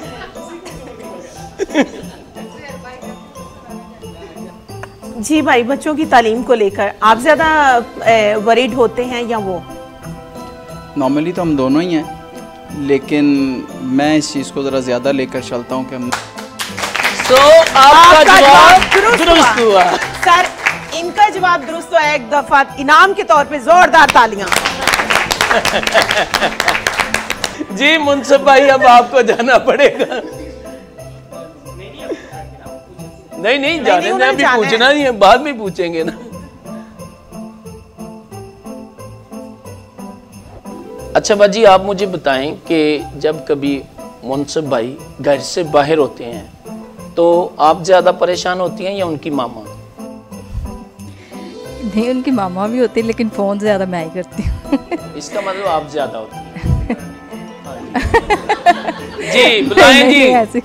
जी भाई, बच्चों की तालीम को लेकर आप ज्यादा वरीड होते हैं या वो? नॉर्मली तो हम दोनों ही हैं, लेकिन मैं इस चीज़ को ज़रा ज़्यादा लेकर चलता हूँ कि हम तो आपका जवाब दुरुस्त हुआ। सर, इनका जवाब दुरुस्त हुआ। एक दफा इनाम के तौर पे जोरदार तालियां। जी मुंसब भाई, अब आपको जाना पड़ेगा। नहीं नहीं जाने दें, अभी पूछना नहीं है, बाद में पूछेंगे ना। अच्छा बाजी, आप मुझे बताएं कि जब कभी मुंसब भाई घर से बाहर होते हैं तो आप ज्यादा परेशान होती हैं या उनकी मामा? नहीं, उनकी मामा भी होती है, लेकिन फोन से ज्यादा मैं ही करती हूँ। इसका मतलब आप ज्यादा होती हैं। जी बुलाएं जी। ऐसे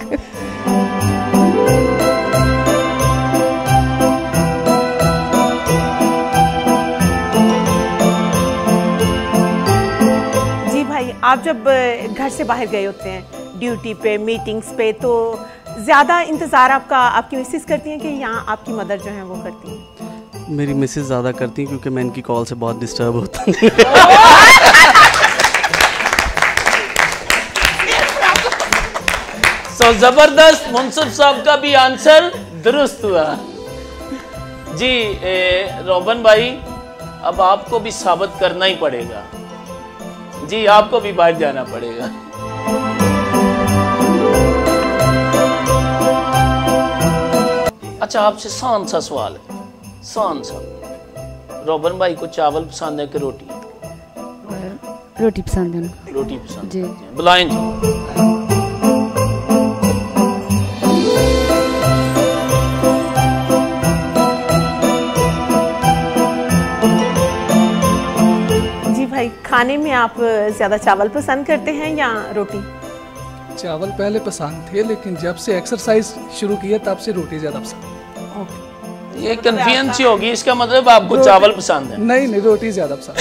जी भाई, आप जब घर से बाहर गए होते हैं ड्यूटी पे, मीटिंग्स पे, तो ज्यादा इंतजार आपका आपकी मिसेस करती हैं कि यहाँ आपकी मदर जो है वो करती हैं? मेरी मिसेस ज़्यादा करती हैं क्योंकि मैं इनकी कॉल से बहुत डिस्टर्ब होता हूँ। सो जबरदस्त, मुंसब साहब का भी आंसर दुरुस्त हुआ। जी ए, रोबन भाई, अब आपको भी साबित करना ही पड़ेगा। जी आपको भी बाहर जाना पड़ेगा। अच्छा, आपसे सान सा सवाल है, सान सा। रोबन भाई को चावल पसंद है कि रोटी? रोटी पसंद है उनको। रोटी पसंद जी। बुलाएं जी। जी भाई, खाने में आप ज्यादा चावल पसंद करते हैं या रोटी? चावल पहले पसंद थे, लेकिन जब से एक्सरसाइज शुरू किया तब से रोटी ज्यादा पसंद। ये कन्फ्यूजन सी होगी, इसका मतलब आपको चावल पसंद है? नहीं नहीं, रोटी ज्यादा पसंद।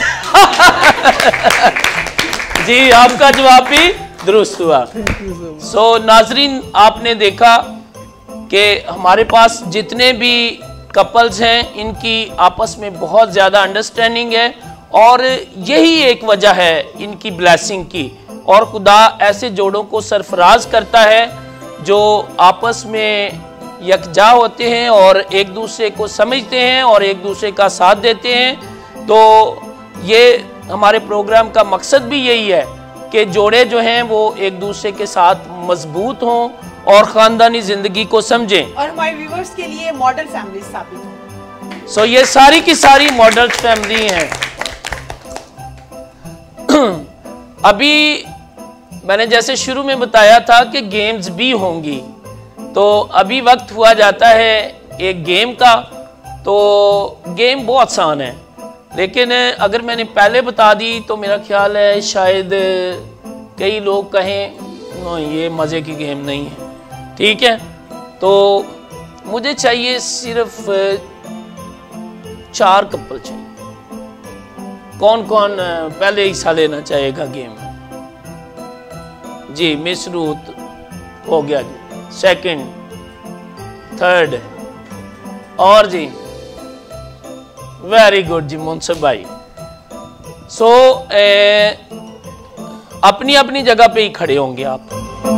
जी आपका जवाब भी दुरुस्त हुआ। सो so, नाजरीन, आपने देखा कि हमारे पास जितने भी कपल्स हैं इनकी आपस में बहुत ज़्यादा अंडरस्टैंडिंग है और यही एक वजह है इनकी ब्लेसिंग की। और खुदा ऐसे जोड़ों को सरफराज करता है जो आपस में यकजा होते हैं और एक दूसरे को समझते हैं और एक दूसरे का साथ देते हैं। तो ये हमारे प्रोग्राम का मकसद भी यही है कि जोड़े जो हैं वो एक दूसरे के साथ मजबूत हों और ख़ानदानी ज़िंदगी को समझें और हमारे व्यूअर्स के लिए मॉडल फैमिली साबित हो। सो ये सारी की सारी मॉडल फैमिली हैं। अभी मैंने जैसे शुरू में बताया था कि गेम्स भी होंगी, तो अभी वक्त हुआ जाता है एक गेम का। तो गेम बहुत आसान है, लेकिन अगर मैंने पहले बता दी तो मेरा ख्याल है शायद कई लोग कहें ये मज़े की गेम नहीं है। ठीक है, तो मुझे चाहिए सिर्फ चार कपल चाहिए। कौन कौन पहले हिस्सा लेना चाहेगा गेम में? जी मिस रूथ हो गया जी, सेकंड, थर्ड, और जी वेरी गुड जी मुनसब भाई। सो so, अपनी अपनी जगह पे ही खड़े होंगे आप।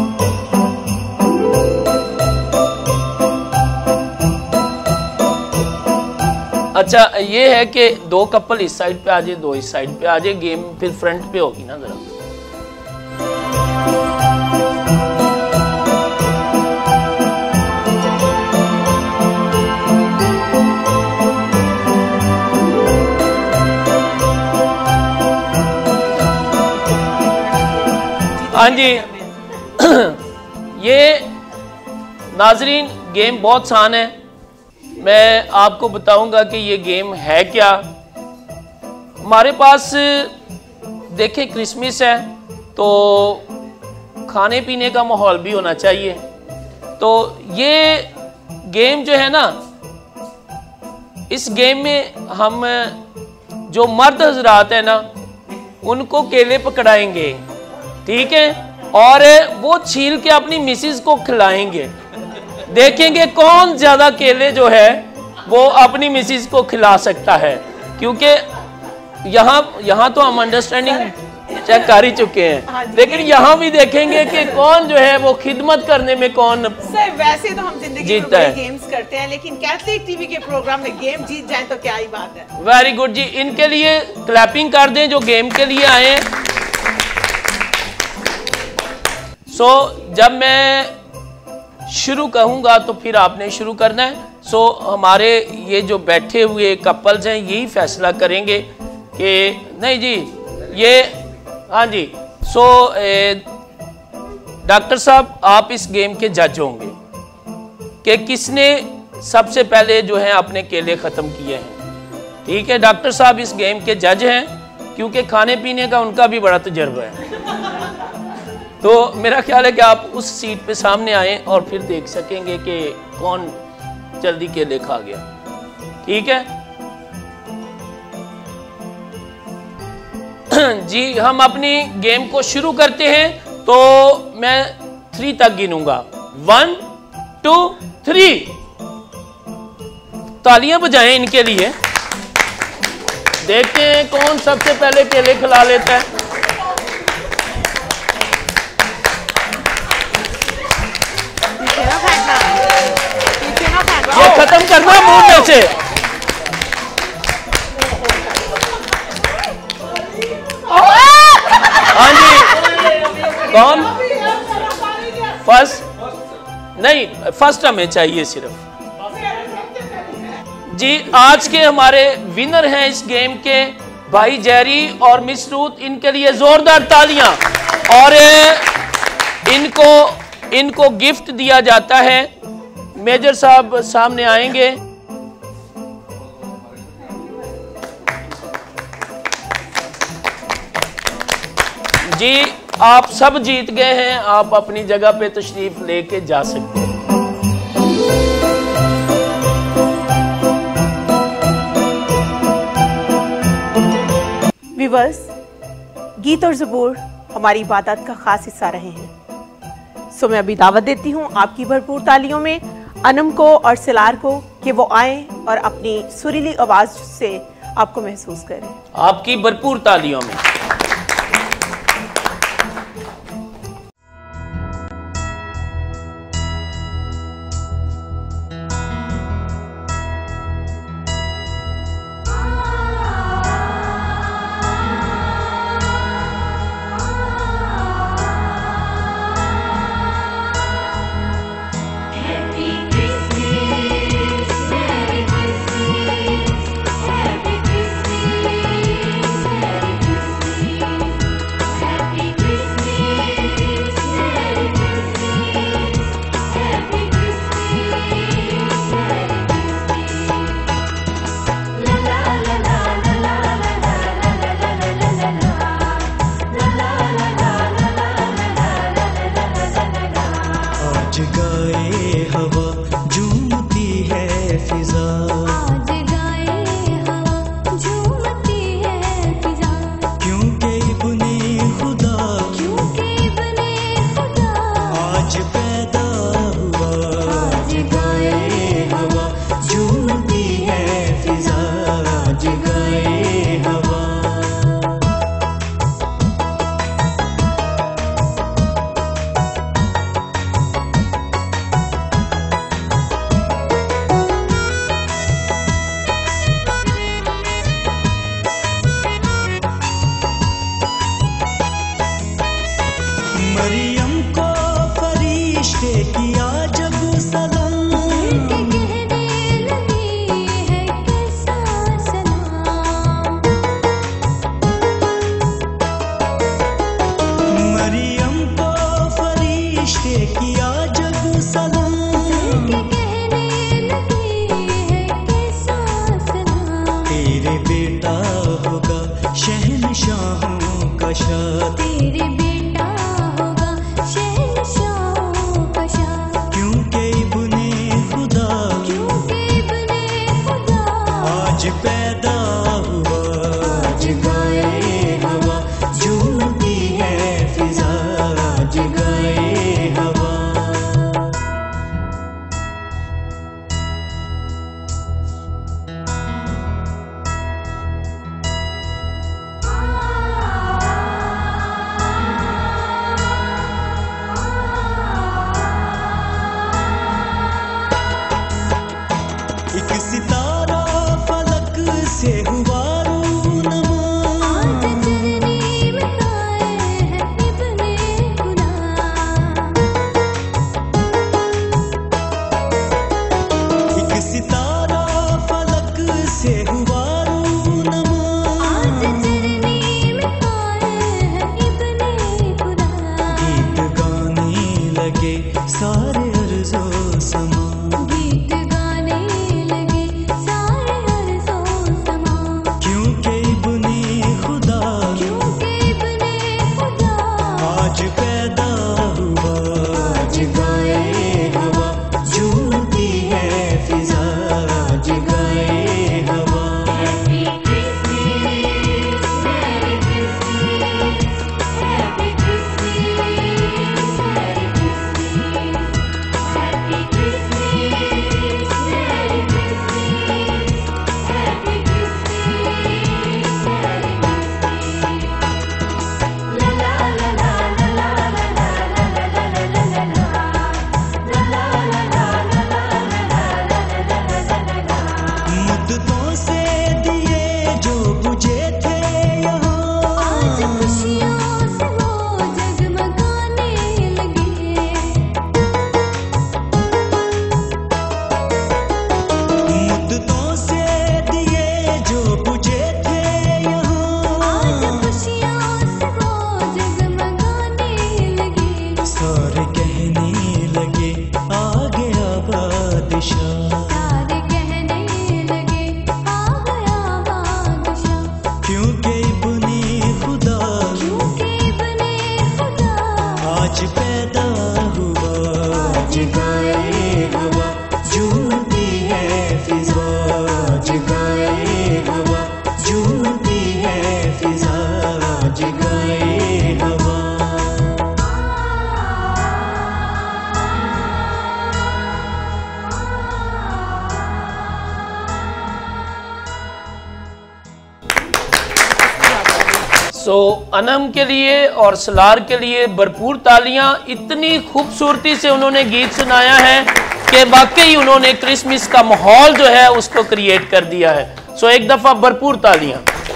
अच्छा ये है कि दो कपल इस साइड पे आ जाए, दो इस साइड पे आ जाए, गेम फिर फ्रंट पे होगी ना जरा। हाँ जी ये नाजरीन गेम बहुत आसान है। मैं आपको बताऊंगा कि ये गेम है क्या। हमारे पास देखें क्रिसमस है तो खाने पीने का माहौल भी होना चाहिए। तो ये गेम जो है ना, इस गेम में हम जो मर्द हजरात है ना उनको केले पकड़ाएंगे, ठीक है, और वो छील के अपनी मिसिस को खिलाएंगे। देखेंगे कौन ज्यादा केले जो है वो अपनी मिसिस को खिला सकता है, क्योंकि यहाँ यहाँ तो हम अंडरस्टैंडिंग चेक कर ही चुके हैं, लेकिन यहाँ भी देखेंगे कि कौन जो है वो खिदमत करने में कौन सर। वैसे तो हम जिंदगी में बड़े गेम्स करते हैं, लेकिन कैथलिक टीवी के प्रोग्राम में गेम जीत जाए तो क्या ही बात है। वेरी गुड जी, इनके लिए क्लैपिंग कर दें जो गेम के लिए आए हैं। सो so, जब मैं शुरू कहूँगा तो फिर आपने शुरू करना है। सो so, हमारे ये जो बैठे हुए कपल्स हैं यही फैसला करेंगे कि नहीं जी ये, हाँ जी। सो so, डॉक्टर साहब आप इस गेम के जज होंगे कि किसने सबसे पहले जो है अपने केले ख़त्म किए हैं। ठीक है, डॉक्टर साहब इस गेम के जज हैं क्योंकि खाने पीने का उनका भी बड़ा तजर्बा है। तो मेरा ख्याल है कि आप उस सीट पे सामने आए और फिर देख सकेंगे कि कौन जल्दी केले खा गया। ठीक है जी, हम अपनी गेम को शुरू करते हैं। तो मैं थ्री तक गिनूंगा, वन टू थ्री। तालियां बजाएं इनके लिए। देखते हैं कौन सबसे पहले केले खिला लेता है। ये खत्म करना मुंह में से। हाँ जी, कौन फर्स्ट? नहीं, फर्स्ट हमें चाहिए सिर्फ। जी आज के हमारे विनर हैं इस गेम के भाई जेरी और मिस रूथ, इनके लिए जोरदार तालियां। और इनको इनको गिफ्ट दिया जाता है। मेजर साहब सामने आएंगे। जी आप सब जीत गए हैं, आप अपनी जगह पे तशरीफ लेके जा सकते हैं। व्यूअर्स, गीत और ज़बूर हमारी इबादत का खास हिस्सा रहे हैं। सो मैं अभी दावत देती हूँ आपकी भरपूर तालियों में अनम को और सिलार को कि वो आए और अपनी सुरीली आवाज से आपको महसूस करें। आपकी भरपूर तालियों में। Happy Christmas, Happy Christmas, Happy Christmas. Maryam को फरिश्ते किया जब सलाम, मरियम को फरिश्ते किया जब सलाम, तेरे बेटा होगा शहंशाहों का शाह, तेरे बेटा होगा शहंशाहों का शाह, क्योंकि इब्ने खुदा, क्योंकि इब्ने खुदा आज पैदा हुआ, आज गाए हवा झूमती है फिजा, आज गाए हवा। एक सितारा फलक से हुआ रूनमा, आज चरनी में आए हैं इब्ने खुदा, एक सितारा फलक से हुआ रूनमा, आज चरनी में आए हैं इब्ने खुदा, गीत गाने लगे सारे अर्ज़ो समा, गीत गाने लगे सारे अर्ज़ो समा, क्योंकि इब्ने खुदा, क्योंकि इब्ने खुदा आज पैदा हुआ, आज गाए हवा झूमती है फिजा, आज गाए हवा। Happy Christmas, merry Christmas, happy Christmas, merry Christmas, happy Christmas, merry Christmas, happy Christmas, merry Christmas. ला ला ला ला ला ला ला ला ला ला ला ला ला ला मुद्दतों से दिए जो बुझे थे यहाँ, आज खुशियों से वो जगमगाने लगे, मुद्दतों से दिए जो बुझे थे यहाँ, आज खुशियों से वो जगमगाने लगे, सारे कहने लगे आ गया बादशाह, सारे कहने लगे आ गया बादशाह, क्योंकि इब्ने खुदा, क्योंकि इब्ने खुदा आज पैदा हुआ, आज गाए हवा झूमती है फिजा, आज गाए हवा झूमती है फिजा, आज गाए हवा। सो अनम के लिए और सलार के लिए भरपूर तालियां। इतनी खूबसूरती से उन्होंने गीत सुनाया है कि वाकई उन्होंने क्रिसमस का माहौल जो है उसको क्रिएट कर दिया है। सो एक दफ़ा भरपूर तालियां।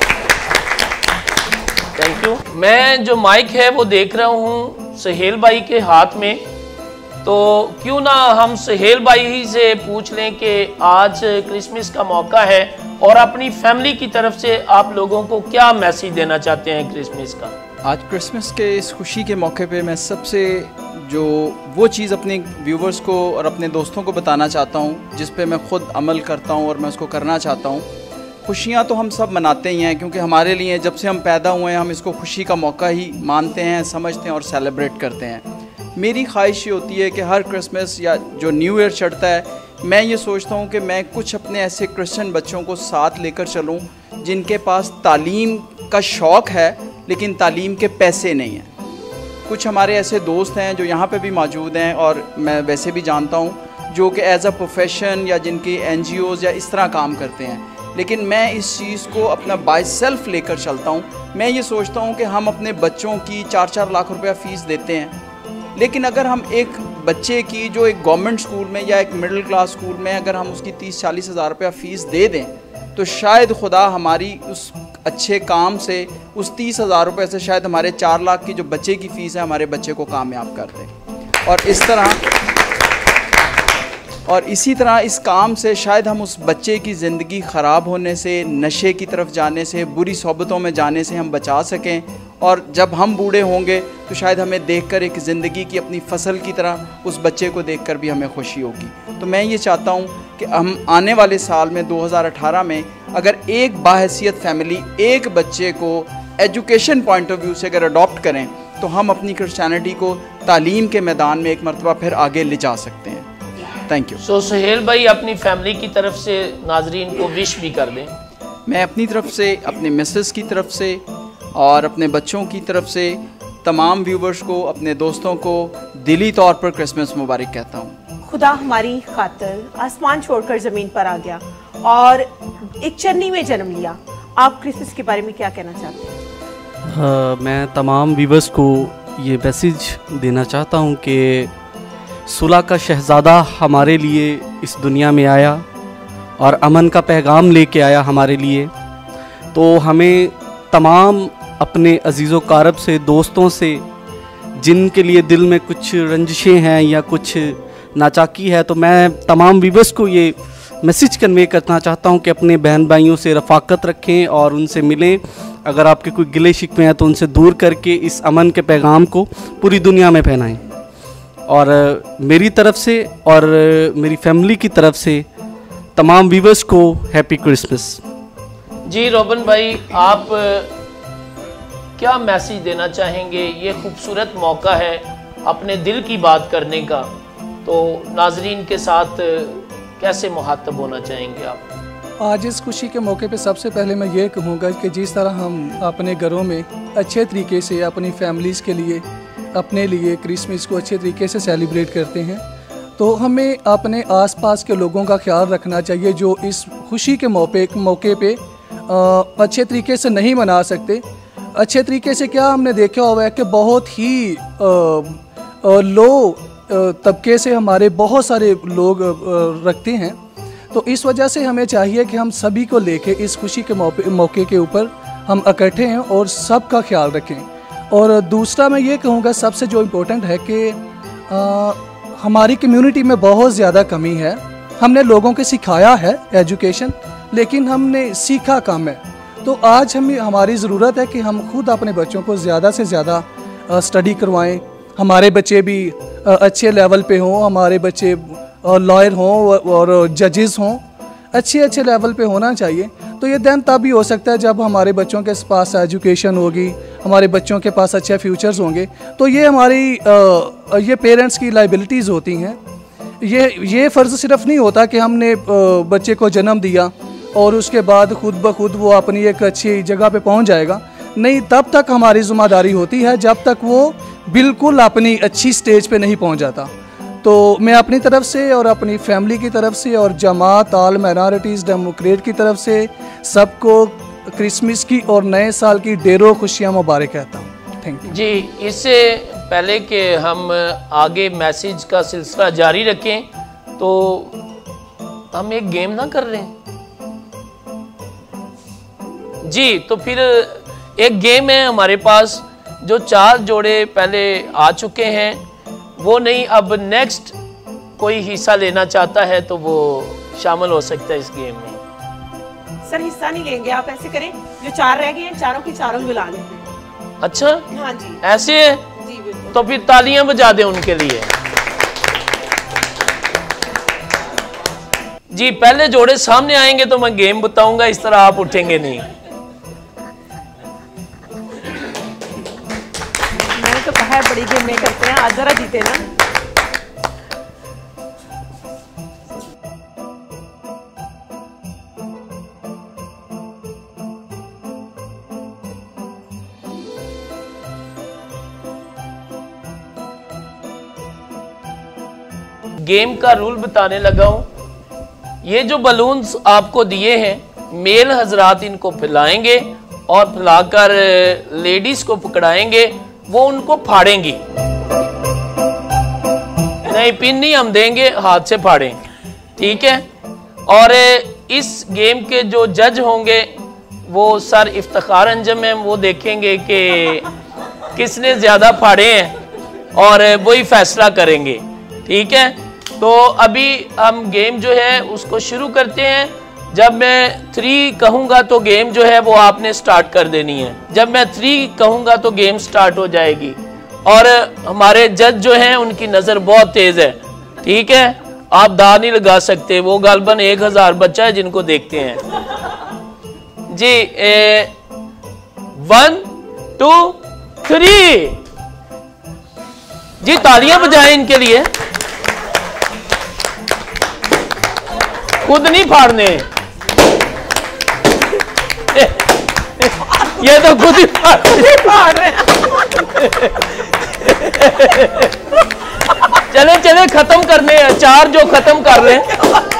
Thank you. मैं जो माइक है वो देख रहा हूँ सुहेल भाई के हाथ में, तो क्यों ना हम सुहेल भाई ही से पूछ लें कि आज क्रिसमस का मौका है और अपनी फैमिली की तरफ से आप लोगों को क्या मैसेज देना चाहते हैं क्रिसमस का। आज क्रिसमस के इस खुशी के मौके पे मैं सबसे जो वो चीज़ अपने व्यूवर्स को और अपने दोस्तों को बताना चाहता हूँ जिस पे मैं ख़ुद अमल करता हूँ और मैं उसको करना चाहता हूँ। खुशियाँ तो हम सब मनाते ही हैं क्योंकि हमारे लिए जब से हम पैदा हुए हैं हम इसको खुशी का मौका ही मानते हैं, समझते हैं और सेलिब्रेट करते हैं। मेरी ख्वाहिश ये होती है कि हर क्रिसमस या जो न्यू ईयर चढ़ता है मैं ये सोचता हूँ कि मैं कुछ अपने ऐसे क्रिश्चियन बच्चों को साथ लेकर चलूँ जिनके पास तालीम का शौक़ है लेकिन तालीम के पैसे नहीं हैं। कुछ हमारे ऐसे दोस्त हैं जो यहाँ पे भी मौजूद हैं और मैं वैसे भी जानता हूँ जो कि एज अ प्रोफेशन या जिनकी एन जी ओज़ या इस तरह काम करते हैं, लेकिन मैं इस चीज़ को अपना बाय सेल्फ लेकर चलता हूँ। मैं ये सोचता हूँ कि हम अपने बच्चों की चार चार लाख रुपया फ़ीस देते हैं, लेकिन अगर हम एक बच्चे की जो एक गवर्नमेंट स्कूल में या एक मिडिल क्लास स्कूल में अगर हम उसकी तीस चालीस हज़ार रुपया फ़ीस दे दें तो शायद खुदा हमारी उस अच्छे काम से उस तीस हज़ार रुपये से शायद हमारे चार लाख की जो बच्चे की फ़ीस है हमारे बच्चे को कामयाब कर दे। और इस तरह और इसी तरह इस काम से शायद हम उस बच्चे की ज़िंदगी ख़राब होने से, नशे की तरफ जाने से, बुरी सोबतों में जाने से हम बचा सकें। और जब हम बूढ़े होंगे तो शायद हमें देखकर एक ज़िंदगी की अपनी फसल की तरह उस बच्चे को देखकर भी हमें खुशी होगी। तो मैं ये चाहता हूँ कि हम आने वाले साल में दो हज़ार अठारह में अगर एक बाहैसियत फैमिली एक बच्चे को एजुकेशन पॉइंट ऑफ व्यू से अगर अडॉप्ट करें तो हम अपनी क्रिश्चियनिटी को तालीम के मैदान में एक मरतबा फिर आगे ले जा सकते हैं। Thank you. सो सुहेल भाई अपनी फैमिली की तरफ से नाजरीन को विश भी कर दें। मैं अपनी तरफ से, अपने मिसेस की तरफ से और अपने बच्चों की तरफ से तमाम व्यूवर्स को, अपने दोस्तों को दिली तौर पर क्रिसमस मुबारक कहता हूँ। खुदा हमारी खातिर आसमान छोड़कर ज़मीन पर आ गया और एक चन्नी में जन्म लिया। आप क्रिसमस के बारे में क्या कहना चाहते हैं? uh, मैं तमाम व्यूवर्स को ये मैसेज देना चाहता हूँ कि सुलह का शहज़ादा हमारे लिए इस दुनिया में आया और अमन का पैगाम लेके आया हमारे लिए। तो हमें तमाम अपने अजीज़ो कारब से, दोस्तों से, जिनके लिए दिल में कुछ रंजिशें हैं या कुछ नाचाकी है, तो मैं तमाम व्यूवर्स को ये मैसेज कन्वे करना चाहता हूँ कि अपने बहन भाइयों से रफ़ाकत रखें और उनसे मिलें। अगर आपके कोई गिले शिकवे हैं तो उनसे दूर करके इस अमन के पैगाम को पूरी दुनिया में फैलाएं। और मेरी तरफ से और मेरी फैमिली की तरफ से तमाम व्यूवर्स को हैप्पी क्रिसमस। जी रोबन भाई, आप क्या मैसेज देना चाहेंगे? ये खूबसूरत मौका है अपने दिल की बात करने का, तो नाजरीन के साथ कैसे मुखातब होना चाहेंगे आप? आज इस खुशी के मौके पे सबसे पहले मैं ये कहूँगा कि जिस तरह हम अपने घरों में अच्छे तरीके से अपनी फैमिलीज़ के लिए, अपने लिए क्रिसमस को अच्छे तरीके से सेलिब्रेट करते हैं, तो हमें अपने आसपास के लोगों का ख्याल रखना चाहिए जो इस खुशी के मौके मौके पे आ, अच्छे तरीके से नहीं मना सकते। अच्छे तरीके से क्या हमने देखा हुआ है कि बहुत ही आ, आ, लो तबके से हमारे बहुत सारे लोग आ, रखते हैं। तो इस वजह से हमें चाहिए कि हम सभी को लेके इस खुशी के मौके मौके के ऊपर हम इकट्ठे हैं और सबका ख्याल रखें। और दूसरा मैं ये कहूँगा सबसे जो इम्पोर्टेंट है कि आ, हमारी कम्युनिटी में बहुत ज़्यादा कमी है। हमने लोगों को सिखाया है एजुकेशन, लेकिन हमने सीखा कम है। तो आज हमें हमारी ज़रूरत है कि हम खुद अपने बच्चों को ज़्यादा से ज़्यादा स्टडी करवाएं। हमारे बच्चे भी अच्छे लेवल पे हों, हमारे बच्चे लॉयर हों और जजेस हों, अच्छे अच्छे लेवल पे होना चाहिए। तो ये दिन तब भी हो सकता है जब हमारे बच्चों के पास एजुकेशन होगी, हमारे बच्चों के पास अच्छे फ्यूचर्स होंगे। तो ये हमारी ये पेरेंट्स की लाइबिलिटीज़ होती हैं। ये ये फ़र्ज़ सिर्फ नहीं होता कि हमने बच्चे को जन्म दिया और उसके बाद खुद ब खुद वो अपनी एक अच्छी जगह पे पहुंच जाएगा। नहीं, तब तक हमारी ज़िम्मेदारी होती है जब तक वो बिल्कुल अपनी अच्छी स्टेज पे नहीं पहुंच जाता। तो मैं अपनी तरफ से और अपनी फैमिली की तरफ से और जमात आल माइनॉरिटीज़ डेमोक्रेट की तरफ से सबको क्रिसमस की और नए साल की ढेरों खुशियाँ मुबारक कहता हूँ। थैंक यू जी। इससे पहले कि हम आगे मैसेज का सिलसिला जारी रखें, तो हम एक गेम ना कर रहे हैं जी? तो फिर एक गेम है हमारे पास, जो चार जोड़े पहले आ चुके हैं वो नहीं, अब नेक्स्ट कोई हिस्सा लेना चाहता है तो वो शामिल हो सकता है इस गेम में। सर हिस्सा नहीं लेंगे, आप ऐसे करें, जो चार रह गए हैं चारों की चारों ही बुला लें। अच्छा, हाँ जी, ऐसे है? जी बिल्कुल। तो फिर तालियां बजा दें उनके लिए। जी, पहले जोड़े सामने आएंगे तो मैं गेम बताऊंगा, इस तरह आप उठेंगे नहीं। मैंने तो कहा है बड़ी गेम में करते हैं, आज जरा जीते ना। गेम का रूल बताने लगा हूं। ये जो बलून्स आपको दिए हैं, मेल हजरात इनको फैलाएंगे और फैलाकर लेडीज को पकड़ाएंगे, वो उनको फाड़ेंगी। नहीं, पिन नहीं हम देंगे, हाथ से फाड़ें, ठीक है? और इस गेम के जो जज होंगे वो सर इफ्तिखार अंजम में वो देखेंगे कि किसने ज़्यादा फाड़े हैं और वही फैसला करेंगे। ठीक है, तो अभी हम गेम जो है उसको शुरू करते हैं। जब मैं थ्री कहूँगा तो गेम जो है वो आपने स्टार्ट कर देनी है। जब मैं थ्री कहूँगा तो गेम स्टार्ट हो जाएगी। और हमारे जज जो हैं उनकी नज़र बहुत तेज़ है। ठीक है, आप दाव नहीं लगा सकते, वो गालबन एक हज़ार बच्चा है जिनको देखते हैं जी। ए, वन टू थ्री जी, तालियां बजाएं इनके लिए। खुद नहीं फाड़ने, ये तो खुद ही फाड़ रहे। चले चले खत्म करने हैं, चार जो खत्म कर रहे हैं।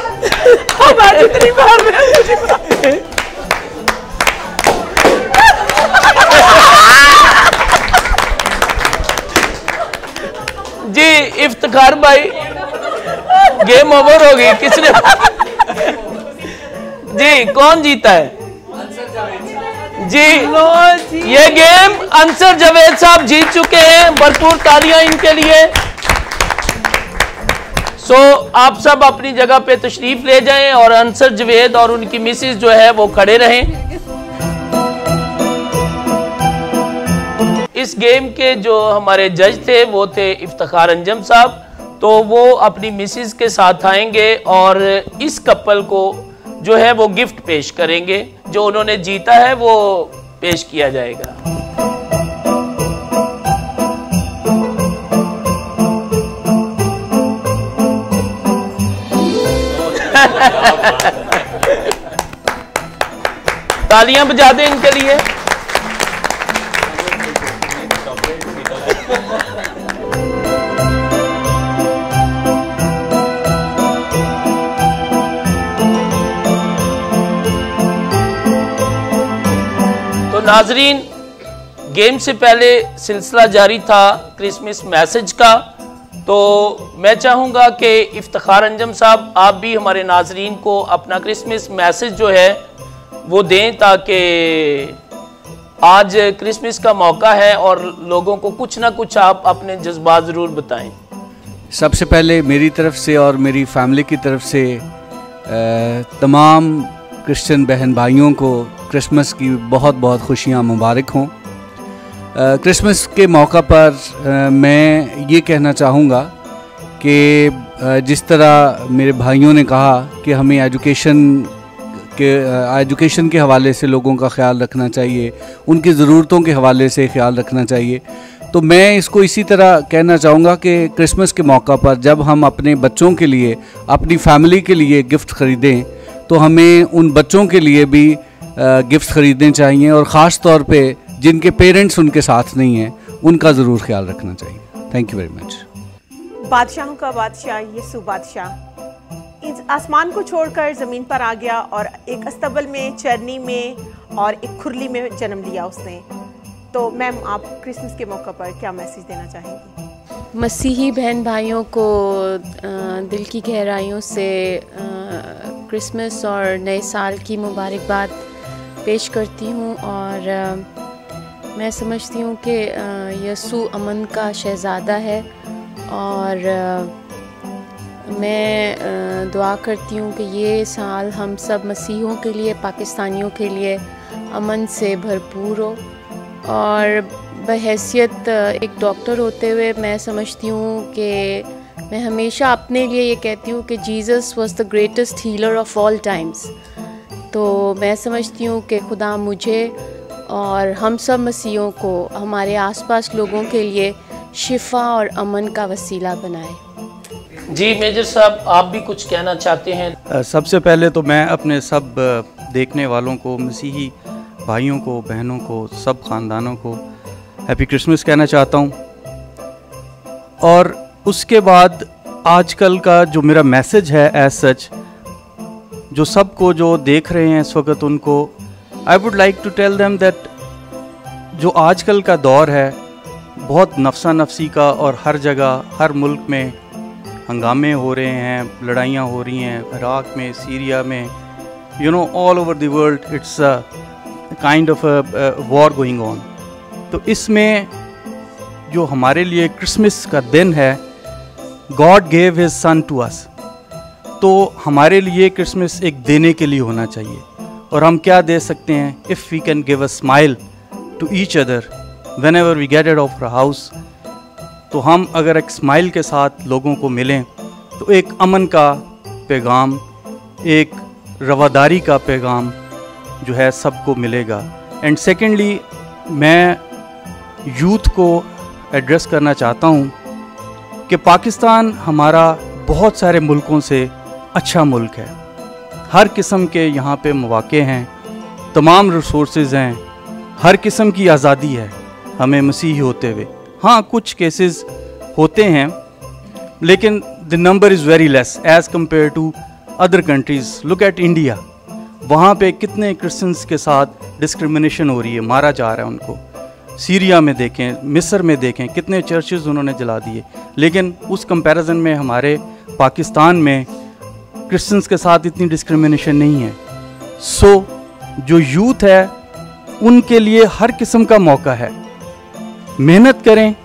जी इफ्तिखार भाई, गेम ओवर हो गई। किसने जी कौन जीता है? जी ये गेम अंसर जवेद साहब जीत चुके हैं। भरपूर तालियां इनके लिए। सो आप सब अपनी जगह पे तशरीफ ले जाएं और अंसर जवेद और उनकी मिसेस जो है वो खड़े रहें। इस गेम के जो हमारे जज थे वो थे इफ्तिखार अंजम साहब, तो वो अपनी मिसेस के साथ आएंगे और इस कपल को जो है वो गिफ्ट पेश करेंगे। जो उन्होंने जीता है वो पेश किया जाएगा। तालियां बजा दें इनके लिए। तो नाजरीन, गेम से पहले सिलसिला जारी था क्रिसमस मैसेज का, तो मैं चाहूँगा कि इफ्तिखार अंजम साहब आप भी हमारे नाजरीन को अपना क्रिसमस मैसेज जो है वो दें, ताकि आज क्रिसमस का मौका है और लोगों को कुछ ना कुछ आप अपने जज्बात ज़रूर बताएं। सबसे पहले मेरी तरफ से और मेरी फैमिली की तरफ से तमाम क्रिश्चियन बहन भाइयों को क्रिसमस की बहुत बहुत खुशियाँ मुबारक हों। क्रिसमस के मौका पर आ, मैं ये कहना चाहूँगा कि जिस तरह मेरे भाइयों ने कहा कि हमें एजुकेशन के एजुकेशन के हवाले से लोगों का ख्याल रखना चाहिए, उनकी ज़रूरतों के हवाले से ख्याल रखना चाहिए, तो मैं इसको इसी तरह कहना चाहूँगा कि क्रिसमस के मौका पर जब हम अपने बच्चों के लिए, अपनी फैमिली के लिए गिफ्ट ख़रीदें तो हमें उन बच्चों के लिए भी गिफ्ट ख़रीदने चाहिए और ख़ास तौर पे जिनके पेरेंट्स उनके साथ नहीं हैं उनका ज़रूर ख्याल रखना चाहिए। Thank you very much. बादशाहों का बादशाह यीशु बादशाह इस आसमान को छोड़कर ज़मीन पर आ गया और एक अस्तबल में, चरनी में और एक खुरली में जन्म लिया उसने। तो मैम, आप क्रिसमस के मौका पर क्या मैसेज देना चाहेंगी? मसीही बहन भाइयों को दिल की गहराइयों से क्रिसमस और नए साल की मुबारकबाद पेश करती हूँ और मैं समझती हूँ कि यीशु अमन का शहज़ादा है और मैं दुआ करती हूँ कि ये साल हम सब मसीहों के लिए, पाकिस्तानियों के लिए अमन से भरपूर हो। और बहैसियत एक डॉक्टर होते हुए मैं समझती हूँ कि मैं हमेशा अपने लिए ये कहती हूँ कि Jesus was the greatest healer of all times. तो मैं समझती हूँ कि खुदा मुझे और हम सब मसीहों को हमारे आसपास लोगों के लिए शिफा और अमन का वसीला बनाए। जी मेजर साहब, आप भी कुछ कहना चाहते हैं? सबसे पहले तो मैं अपने सब देखने वालों को, मसीही भाइयों को, बहनों को, सब ख़ानदानों को हैप्पी क्रिसमस कहना चाहता हूँ। और उसके बाद आजकल का जो मेरा मैसेज है एज सच, जो सबको जो देख रहे हैं इस वक्त, उनको I would like to tell them that जो आजकल का दौर है बहुत नफसा नफसी का और हर जगह हर मुल्क में हंगामे हो रहे हैं, लड़ाइयाँ हो रही हैं, इराक़ में, सीरिया में, you know all over the world it's kind of war going on. तो इसमें जो हमारे लिए क्रिसमस का दिन है, God gave his son to us, तो हमारे लिए क्रिसमस एक देने के लिए होना चाहिए। और हम क्या दे सकते हैं? If we can give a smile to each other whenever we get out of our house, तो हम अगर एक स्माइल के साथ लोगों को मिलें तो एक अमन का पैगाम, एक रवादारी का पैगाम जो है सबको मिलेगा। एंड सेकेंडली, मैं यूथ को एड्रेस करना चाहता हूँ कि पाकिस्तान हमारा बहुत सारे मुल्कों से अच्छा मुल्क है। हर किस्म के यहाँ पे मौक़े हैं, तमाम रिसोर्सेज हैं, हर किस्म की आज़ादी है हमें मसीही होते हुए। हाँ, कुछ केसेस होते हैं, लेकिन the number is very less as compare to other countries. Look at India, वहाँ पे कितने क्रिश्चियंस के साथ डिस्क्रिमिनेशन हो रही है, मारा जा रहा है उनको। सीरिया में देखें, मिस्र में देखें, कितने चर्चेज़ उन्होंने जला दिए। लेकिन उस कंपैरिजन में हमारे पाकिस्तान में क्रिश्चियंस के साथ इतनी डिस्क्रिमिनेशन नहीं है। सो so, जो यूथ है उनके लिए हर किस्म का मौका है। मेहनत करें,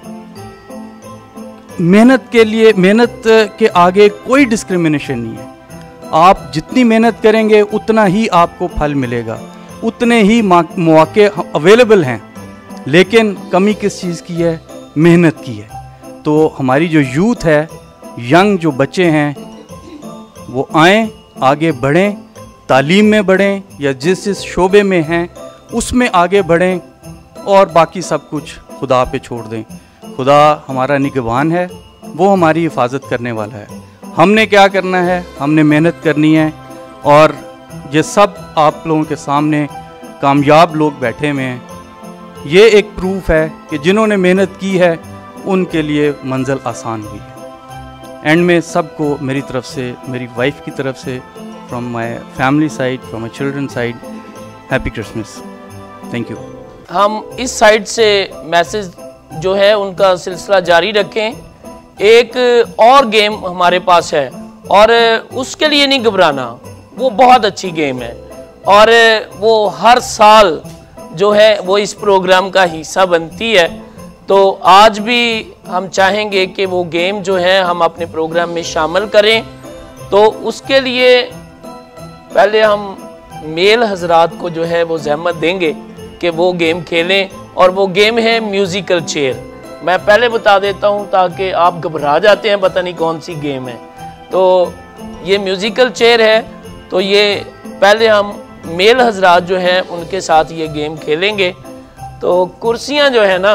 मेहनत के लिए, मेहनत के आगे कोई डिस्क्रिमिनेशन नहीं है। आप जितनी मेहनत करेंगे उतना ही आपको फल मिलेगा, उतने ही मौके अवेलेबल हैं। लेकिन कमी किस चीज़ की है? मेहनत की है। तो हमारी जो यूथ है, यंग जो बच्चे हैं, वो आएँ, आगे बढ़ें, तालीम में बढ़ें या जिस जिस शोबे में हैं उसमें आगे बढ़ें, और बाकी सब कुछ खुदा पे छोड़ दें। खुदा हमारा निगहबान है, वो हमारी हिफाजत करने वाला है। हमने क्या करना है? हमने मेहनत करनी है। और ये सब आप लोगों के सामने कामयाब लोग बैठे हुए हैं, ये एक प्रूफ है कि जिन्होंने मेहनत की है उनके लिए मंजिल आसान हुई है। एंड में सबको मेरी तरफ से, मेरी वाइफ की तरफ से, from my family side, from my children side, happy Christmas. Thank you. हम इस साइड से मैसेज जो है उनका सिलसिला जारी रखें। एक और गेम हमारे पास है और उसके लिए नहीं घबराना, वो बहुत अच्छी गेम है और वो हर साल जो है वो इस प्रोग्राम का हिस्सा बनती है। तो आज भी हम चाहेंगे कि वो गेम जो है हम अपने प्रोग्राम में शामिल करें। तो उसके लिए पहले हम मेल हजरात को जो है वो जहमत देंगे कि वो गेम खेलें, और वो गेम है म्यूज़िकल चेयर। मैं पहले बता देता हूं ताकि आप घबरा जाते हैं पता नहीं कौन सी गेम है। तो ये म्यूज़िकल चेयर है। तो ये पहले हम मेल हजरात जो हैं उनके साथ ये गेम खेलेंगे। तो कुर्सियां जो है ना,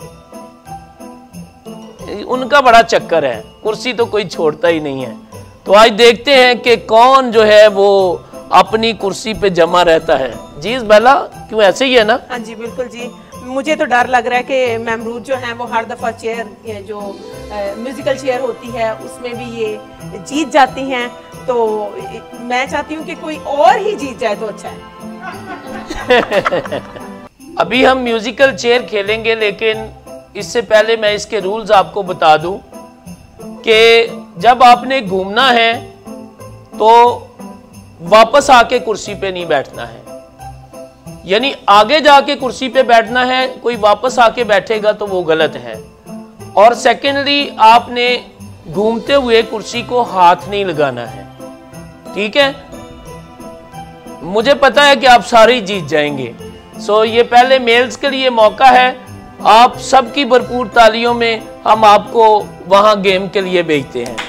उनका बड़ा चक्कर है, कुर्सी तो कोई छोड़ता ही नहीं है। तो आज देखते हैं कि कौन जो है वो अपनी कुर्सी पे जमा रहता है। जी बेला, क्यों ऐसे ही है ना? हाँ जी बिल्कुल जी। मुझे तो डर लग रहा है कि महमूद जो हैं वो हर दफ़ा चेयर, जो म्यूज़िकल चेयर होती है उसमें भी ये जीत जाती हैं। तो मैं चाहती हूँ कि कोई और ही जीत जाए तो अच्छा है। अभी हम म्यूज़िकल चेयर खेलेंगे, लेकिन इससे पहले मैं इसके रूल्स आपको बता दूं कि जब आपने घूमना है तो वापस आके कुर्सी पे नहीं बैठना है, यानी आगे जाके कुर्सी पे बैठना है। कोई वापस आके बैठेगा तो वो गलत है। और सेकेंडली, आपने घूमते हुए कुर्सी को हाथ नहीं लगाना है, ठीक है? मुझे पता है कि आप सारे ही जीत जाएंगे। सो ये पहले मेल्स के लिए मौका है। आप सबकी भरपूर तालियों में हम आपको वहां गेम के लिए भेजते हैं।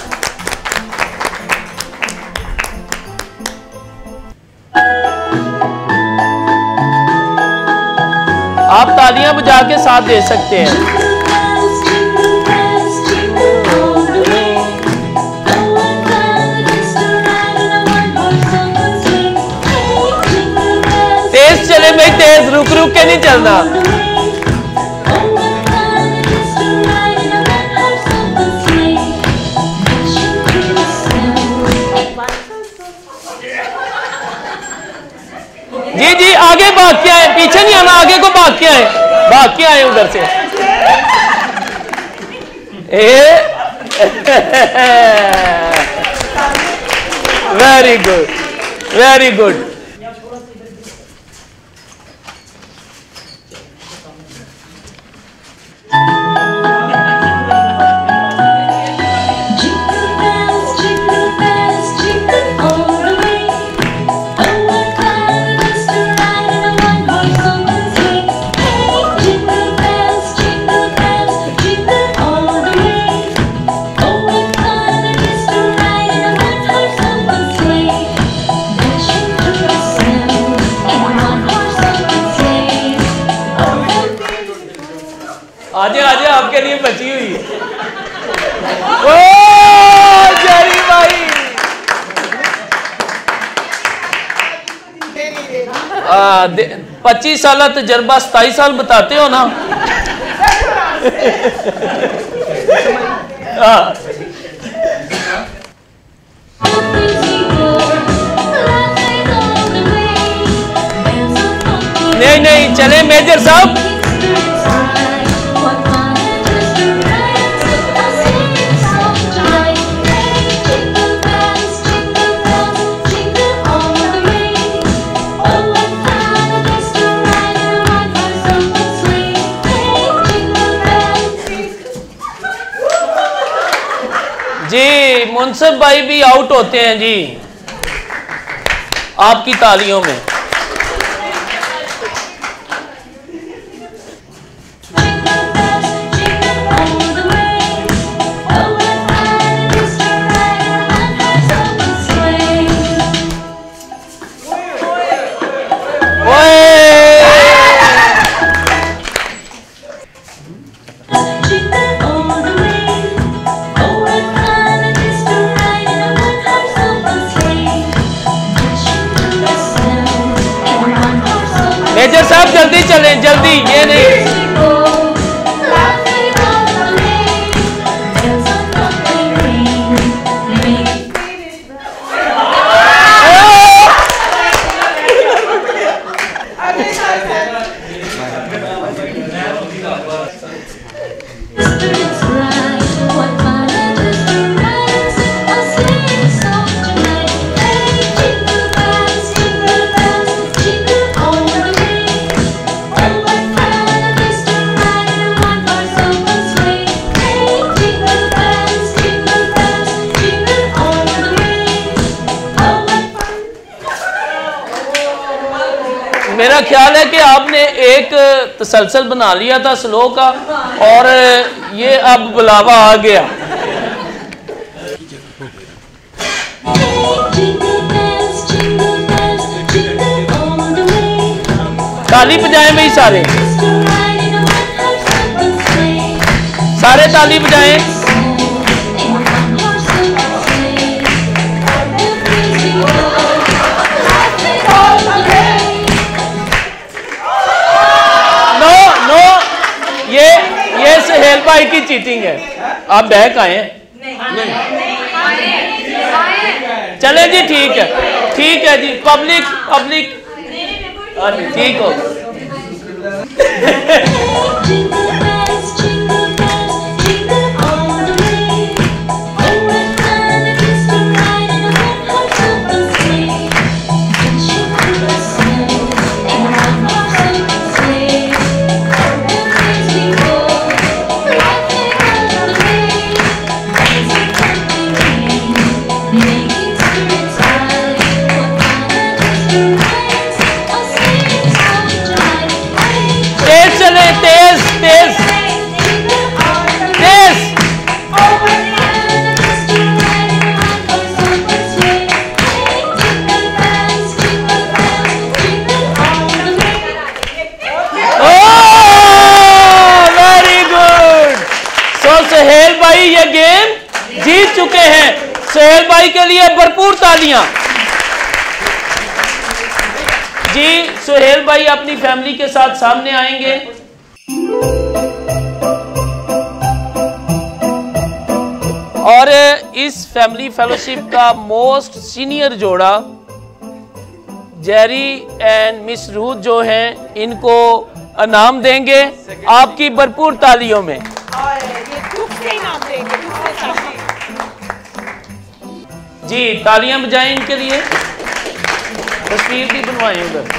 आप तालियां बजा के साथ दे सकते हैं। तेज चले भाई, तेज, रुक रुक के नहीं चलना। जी जी, आगे भाग के आए, पीछे नहीं आना, आगे को भाग के आए, भाग के आए उधर से। Very good, very good. ओ जेरी भाई, पच्चीस साल तजर्बा सताईस साल बताते हो ना। नहीं नहीं चले मेजर साहब। जी मुनसब भाई भी आउट होते हैं जी आपकी तालियों में। मेजर साहब जल्दी चलें, जल्दी, ये नहीं। मेरा ख्याल है कि आपने एक तसलसल बना लिया था स्लो का और ये अब बुलावा आ गया। ताली बजाएं भाई, सारे सारे ताली बजाएं। ये ये सुहेल भाई की चीटिंग है। आप बैक आए हैं? चले जी, ठीक है, ठीक है जी। पब्लिक पब्लिक ठीक हो। तेज तेज तेज। Very good. सो सुहेल भाई ये गेम जीत चुके हैं। सुहेल भाई के लिए भरपूर तालियां। जी सुहेल भाई अपनी फैमिली के साथ सामने आएंगे। और इस फैमिली फेलोशिप का मोस्ट सीनियर जोड़ा जेरी एंड मिस रूथ जो हैं, इनको इनाम देंगे आपकी भरपूर तालियों में। जी तालियां बजाएं इनके लिए, तस्वीर भी बनवाएं उधर।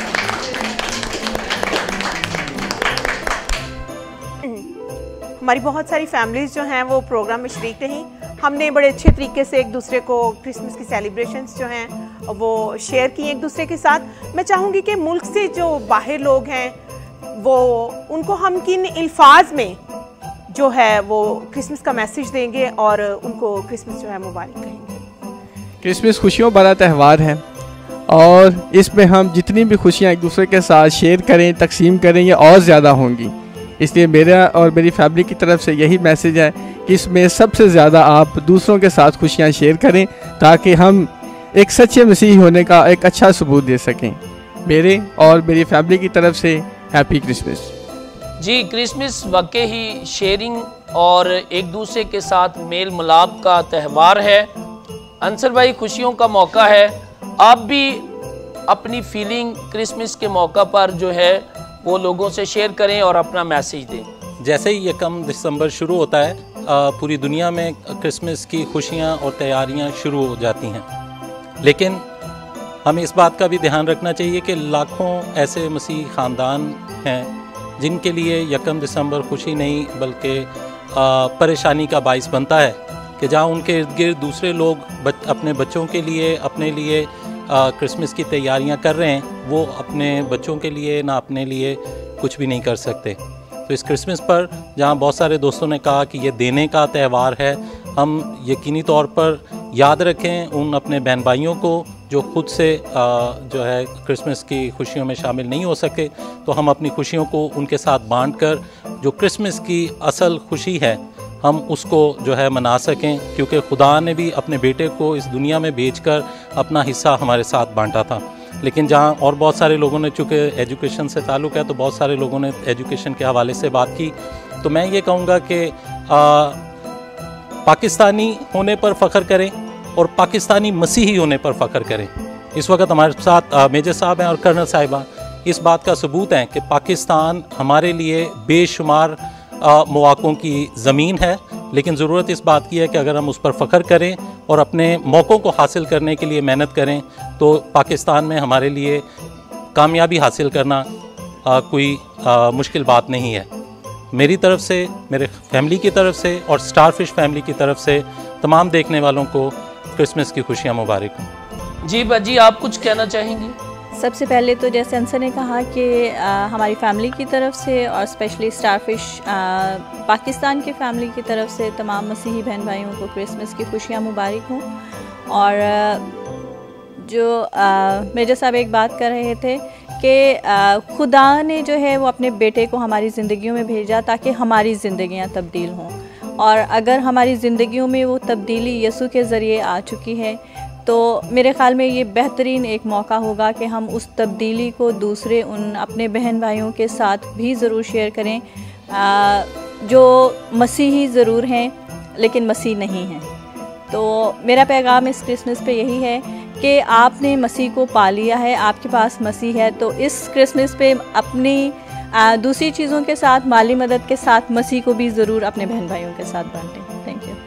हमारी बहुत सारी फैमिलीज़ जो हैं वो प्रोग्राम में शरीक रहीं। हमने बड़े अच्छे तरीके से एक दूसरे को क्रिसमस की सेलिब्रेशंस जो हैं वो शेयर की एक दूसरे के साथ। मैं चाहूँगी कि मुल्क से जो बाहर लोग हैं वो उनको हम किन अल्फाज में जो है वो क्रिसमस का मैसेज देंगे और उनको क्रिसमस जो है मुबारक कहेंगे। क्रिसमस खुशियों भरा त्यौहार है और इसमें हम जितनी भी खुशियाँ एक दूसरे के साथ शेयर करें, तकसीम करें, ये और ज़्यादा होंगी। इसलिए मेरा और मेरी फैमिली की तरफ से यही मैसेज है कि इसमें सबसे ज़्यादा आप दूसरों के साथ खुशियाँ शेयर करें ताकि हम एक सच्चे मसीही होने का एक अच्छा सबूत दे सकें। मेरे और मेरी फैमिली की तरफ से हैप्पी क्रिसमस। जी, क्रिसमस वाकई ही शेयरिंग और एक दूसरे के साथ मेल मिलाप का त्यौहार है। अंसर भाई, खुशियों का मौका है, आप भी अपनी फीलिंग क्रिसमस के मौका पर जो है वो लोगों से शेयर करें और अपना मैसेज दें। जैसे ही यकम दिसंबर शुरू होता है, पूरी दुनिया में क्रिसमस की खुशियाँ और तैयारियाँ शुरू हो जाती हैं, लेकिन हमें इस बात का भी ध्यान रखना चाहिए कि लाखों ऐसे मसीही ख़ानदान हैं जिनके लिए यकम दिसंबर खुशी नहीं बल्कि परेशानी का बाइस बनता है कि जहाँ उनके इर्द गिर्द दूसरे लोग बच, अपने बच्चों के लिए अपने लिए क्रिसमस की तैयारियाँ कर रहे हैं, वो अपने बच्चों के लिए ना अपने लिए कुछ भी नहीं कर सकते। तो इस क्रिसमस पर जहाँ बहुत सारे दोस्तों ने कहा कि ये देने का त्यौहार है, हम यकीनी तौर पर याद रखें उन अपने बहन भाइयों को जो खुद से जो है क्रिसमस की खुशियों में शामिल नहीं हो सके, तो हम अपनी खुशियों को उनके साथ बांट कर जो क्रिसमस की असल खुशी है हम उसको जो है मना सकें, क्योंकि खुदा ने भी अपने बेटे को इस दुनिया में भेजकर अपना हिस्सा हमारे साथ बांटा था। लेकिन जहाँ और बहुत सारे लोगों ने, चूँकि एजुकेशन से ताल्लुक़ है तो बहुत सारे लोगों ने एजुकेशन के हवाले से बात की, तो मैं ये कहूँगा कि पाकिस्तानी होने पर फ़ख्र करें और पाकिस्तानी मसीही होने पर फ़ख्र करें। इस वक्त हमारे साथ मेजर साहब हैं और कर्नल साहिबा इस बात का सबूत हैं कि पाकिस्तान हमारे लिए बेशुमार मौक़ों की ज़मीन है, लेकिन ज़रूरत इस बात की है कि अगर हम उस पर फ़ख्र करें और अपने मौक़ों को हासिल करने के लिए मेहनत करें तो पाकिस्तान में हमारे लिए कामयाबी हासिल करना आ, कोई आ, मुश्किल बात नहीं है। मेरी तरफ से, मेरे फैमिली की तरफ से और स्टारफिश फैमिली की तरफ से तमाम देखने वालों को क्रिसमस की खुशियाँ मुबारक हों। जी बाजी, आप कुछ कहना चाहेंगी? सबसे पहले तो जैसे अंसर ने कहा कि आ, हमारी फैमिली की तरफ से और स्पेशली स्टारफिश पाकिस्तान की फैमिली की तरफ से तमाम मसीही बहन भाइयों को क्रिसमस की खुशियाँ मुबारक हों। और आ, जो मेजर साहब एक बात कर रहे थे कि खुदा ने जो है वो अपने बेटे को हमारी ज़िंदगियों में भेजा ताकि हमारी ज़िंदगियाँ तब्दील हों, और अगर हमारी ज़िंदगियों में वो तब्दीली यसू के ज़रिए आ चुकी है तो मेरे ख़्याल में ये बेहतरीन एक मौका होगा कि हम उस तब्दीली को दूसरे उन अपने बहन भाइयों के साथ भी ज़रूर शेयर करें आ, जो मसीही ज़रूर हैं लेकिन मसीह नहीं हैं। तो मेरा पैगाम इस क्रिसमस पे यही है कि आपने मसीह को पा लिया है, आपके पास मसीह है, तो इस क्रिसमस पे अपनी आ, दूसरी चीज़ों के साथ, माली मदद के साथ मसीह को भी ज़रूर अपने बहन भाइयों के साथ बांटें। Thank you.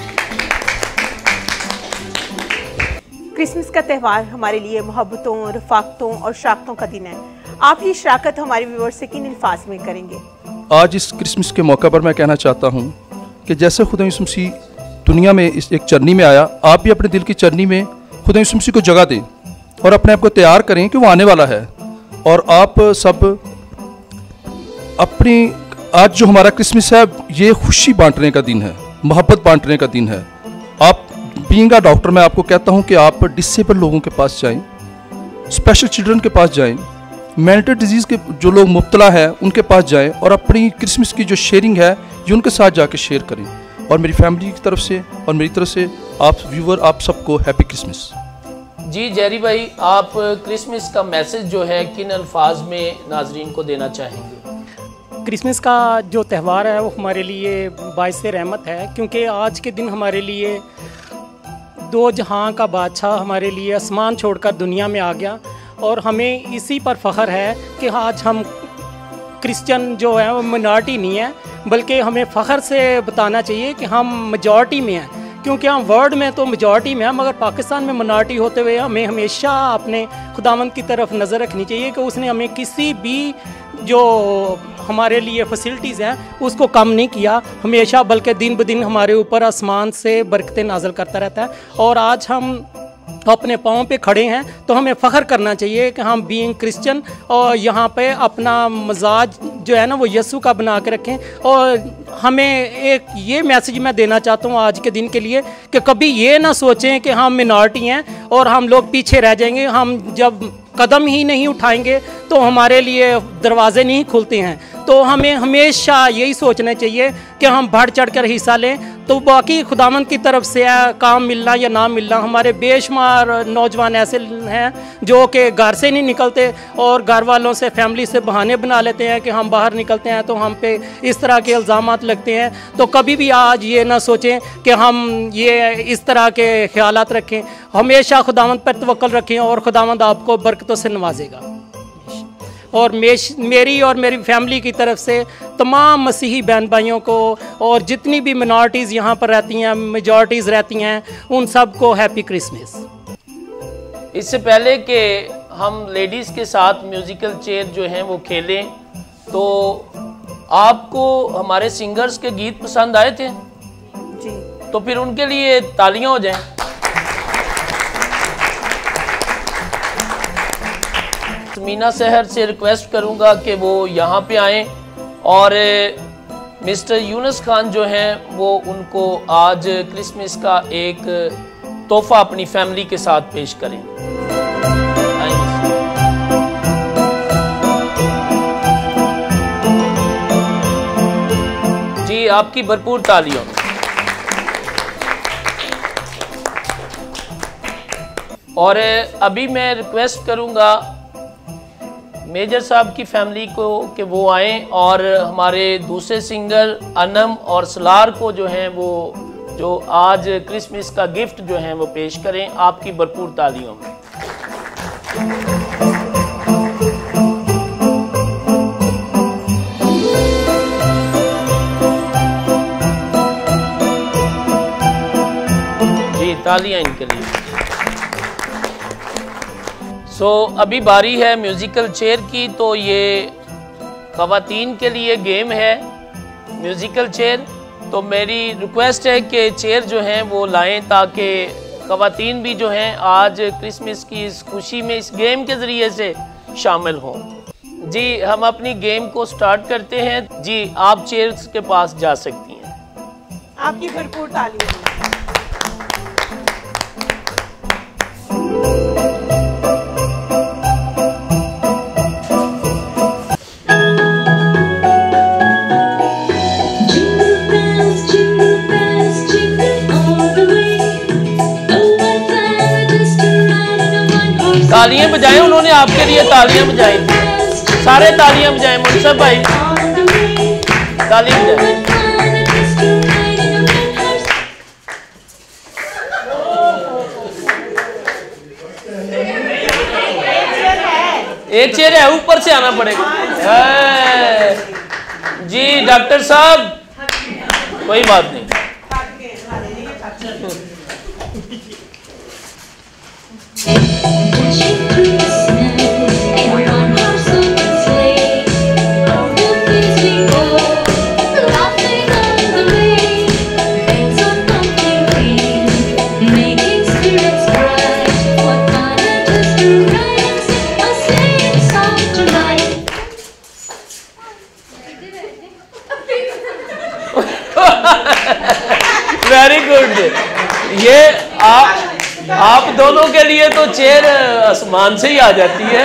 क्रिसमस का त्यौहार हमारे लिए मोहब्बतों, रफ़ाक़तों और शराकतों का दिन है। आप ही शराकत हमारे व्यूअर्स से किन अल्फाज में करेंगे? आज इस क्रिसमस के मौका पर मैं कहना चाहता हूँ कि जैसे खुदा यीशु मसीह दुनिया में इस एक चरनी में आया, आप भी अपने दिल की चरनी में खुदा यीशु मसीह को जगह दें और अपने आप को तैयार करें कि वो आने वाला है। और आप सब अपनी, आज जो हमारा क्रिसमस है ये खुशी बांटने का दिन है, मोहब्बत बांटने का दिन है। आप बीइंग अ डॉक्टर मैं आपको कहता हूँ कि आप डिसेबल लोगों के पास जाएं, स्पेशल चिल्ड्रन के पास जाएं, मेंटल डिजीज़ के जो लोग मुब्तला है उनके पास जाएं और अपनी क्रिसमस की जो शेयरिंग है ये उनके साथ जाके शेयर करें। और मेरी फैमिली की तरफ से और मेरी तरफ से आप व्यूवर, आप सबको हैप्पी क्रिसमस। जी जैरी भाई, आप क्रिसमस का मैसेज जो है किन अल्फाज में नाजरीन को देना चाहेंगे? क्रिसमस का जो त्यौहार है वो हमारे लिए बाइस रहमत है, क्योंकि आज के दिन हमारे लिए दो जहां का बादशाह हमारे लिए आसमान छोड़कर दुनिया में आ गया, और हमें इसी पर फ़ख्र है कि आज हम क्रिश्चियन जो है वो मिनॉरिटी नहीं है, बल्कि हमें फ़ख्र से बताना चाहिए कि हम मेजॉरिटी में हैं, क्योंकि हम वर्ल्ड में तो मेजॉरिटी में हैं मगर पाकिस्तान में मिनॉरिटी होते हुए हमें हमेशा अपने खुदावंद की तरफ नज़र रखनी चाहिए कि उसने हमें किसी भी जो हमारे लिए फैसिलिटीज़ हैं उसको कम नहीं किया हमेशा, बल्कि दिन ब दिन हमारे ऊपर आसमान से बरकतें नाज़िल करता रहता है। और आज हम अपने पाँव पे खड़े हैं तो हमें फ़ख्र करना चाहिए कि हम बीइंग क्रिश्चियन और यहाँ पे अपना मजाज जो है ना वो यीशु का बना के रखें। और हमें एक ये मैसेज मैं देना चाहता हूँ आज के दिन के लिए कि कभी ये ना सोचें कि हम मिनॉरिटी हैं और हम लोग पीछे रह जाएंगे। हम जब कदम ही नहीं उठाएंगे तो हमारे लिए दरवाजे नहीं खुलते हैं। तो हमें हमेशा यही सोचना चाहिए कि हम बढ़ चढ़ कर हिस्सा लें। तो बाकी खुदावंद की तरफ से है, काम मिलना या ना मिलना, हमारे बेशुमार नौजवान ऐसे हैं जो कि घर से नहीं निकलते और घर वालों से, फैमिली से बहाने बना लेते हैं कि हम बाहर निकलते हैं तो हम पे इस तरह के इल्ज़ामात लगते हैं। तो कभी भी आज ये ना सोचें कि हम ये इस तरह के ख्यालात रखें, हमेशा खुदावंद पर तवक्कुल रखें और खुदावंद आपको बरकतों से नवाजेगा। और मेश मेरी और मेरी फैमिली की तरफ से तमाम मसीही बहन भाइयों को और जितनी भी मिनॉरिटीज़ यहाँ पर रहती हैं, मेजॉरिटीज़ रहती हैं, उन सब को हैप्पी क्रिसमस। इससे पहले कि हम लेडीज़ के साथ म्यूज़िकल चेयर जो हैं वो खेलें, तो आपको हमारे सिंगर्स के गीत पसंद आए थे जी, तो फिर उनके लिए तालियां हो जाएं। मीना सहर से रिक्वेस्ट करूंगा कि वो यहाँ पे आएँ और मिस्टर यूनुस खान जो हैं वो उनको आज क्रिसमस का एक तोहफा अपनी फैमिली के साथ पेश करें। जी, आपकी भरपूर तालियों। और अभी मैं रिक्वेस्ट करूंगा मेजर साहब की फैमिली को कि वो आएँ और हमारे दूसरे सिंगर अनम और सलार को जो हैं वो जो आज क्रिसमस का गिफ्ट जो है वो पेश करें आपकी भरपूर तालियों में। जी, तालियां इनके लिए। सो so, अभी बारी है म्यूज़िकल चेयर की। तो ये ख़वातीन के लिए गेम है म्यूज़िकल चेयर। तो मेरी रिक्वेस्ट है कि चेयर जो हैं वो लाएं ताकि ख़वातीन भी जो हैं आज क्रिसमस की इस खुशी में इस गेम के ज़रिए से शामिल हों। जी, हम अपनी गेम को स्टार्ट करते हैं। जी, आप चेयर्स के पास जा सकती हैं। आपकी भरपूर तालियां। तालियां बजाएं, उन्होंने आपके लिए तालियां बजाई थी। सारे तालियां बजाएं, मुनसब भाई तालियां बजाएं। एक चेयर है, ऊपर से आना पड़ेगा। जी डॉक्टर साहब, कोई बात नहीं। Very good. ये आप आप दोनों के लिए तो चेयर आसमान से ही आ जाती है।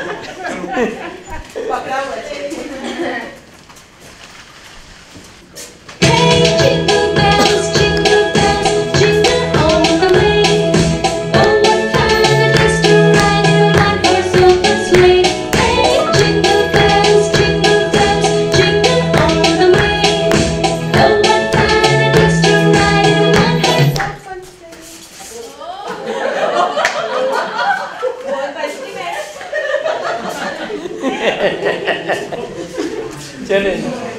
चले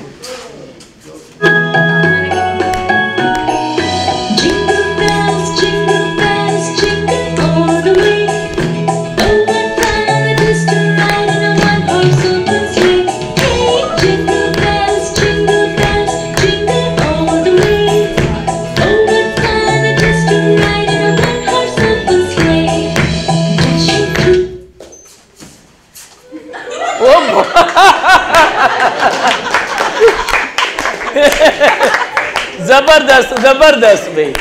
जबरदस्त जबरदस्त भाई।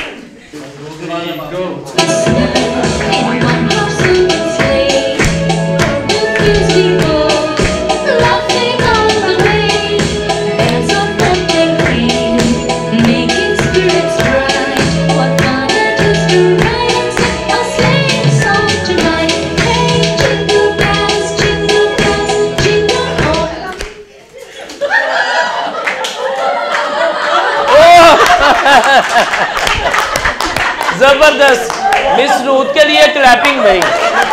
जबरदस्त, मिस रूथ के लिए क्लैपिंग नहीं।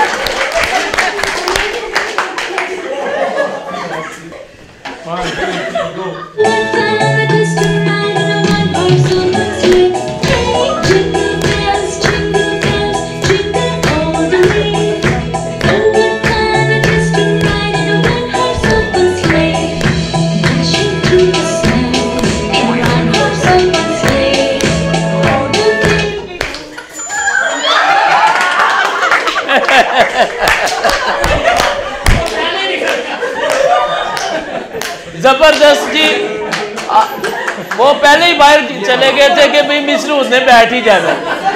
जबरदस्त जी, आ, वो पहले ही बाहर चले गए थे कि भाई मिस रूथ ने बैठ ही जाना।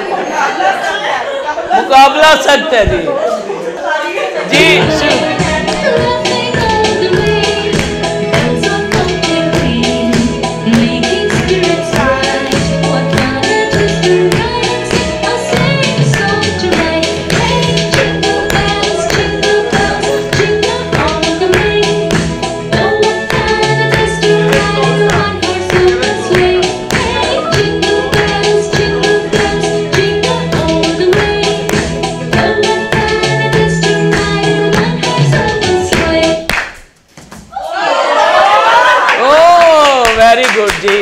मुकाबला सख्त है जी। जी वेरी गुड जी।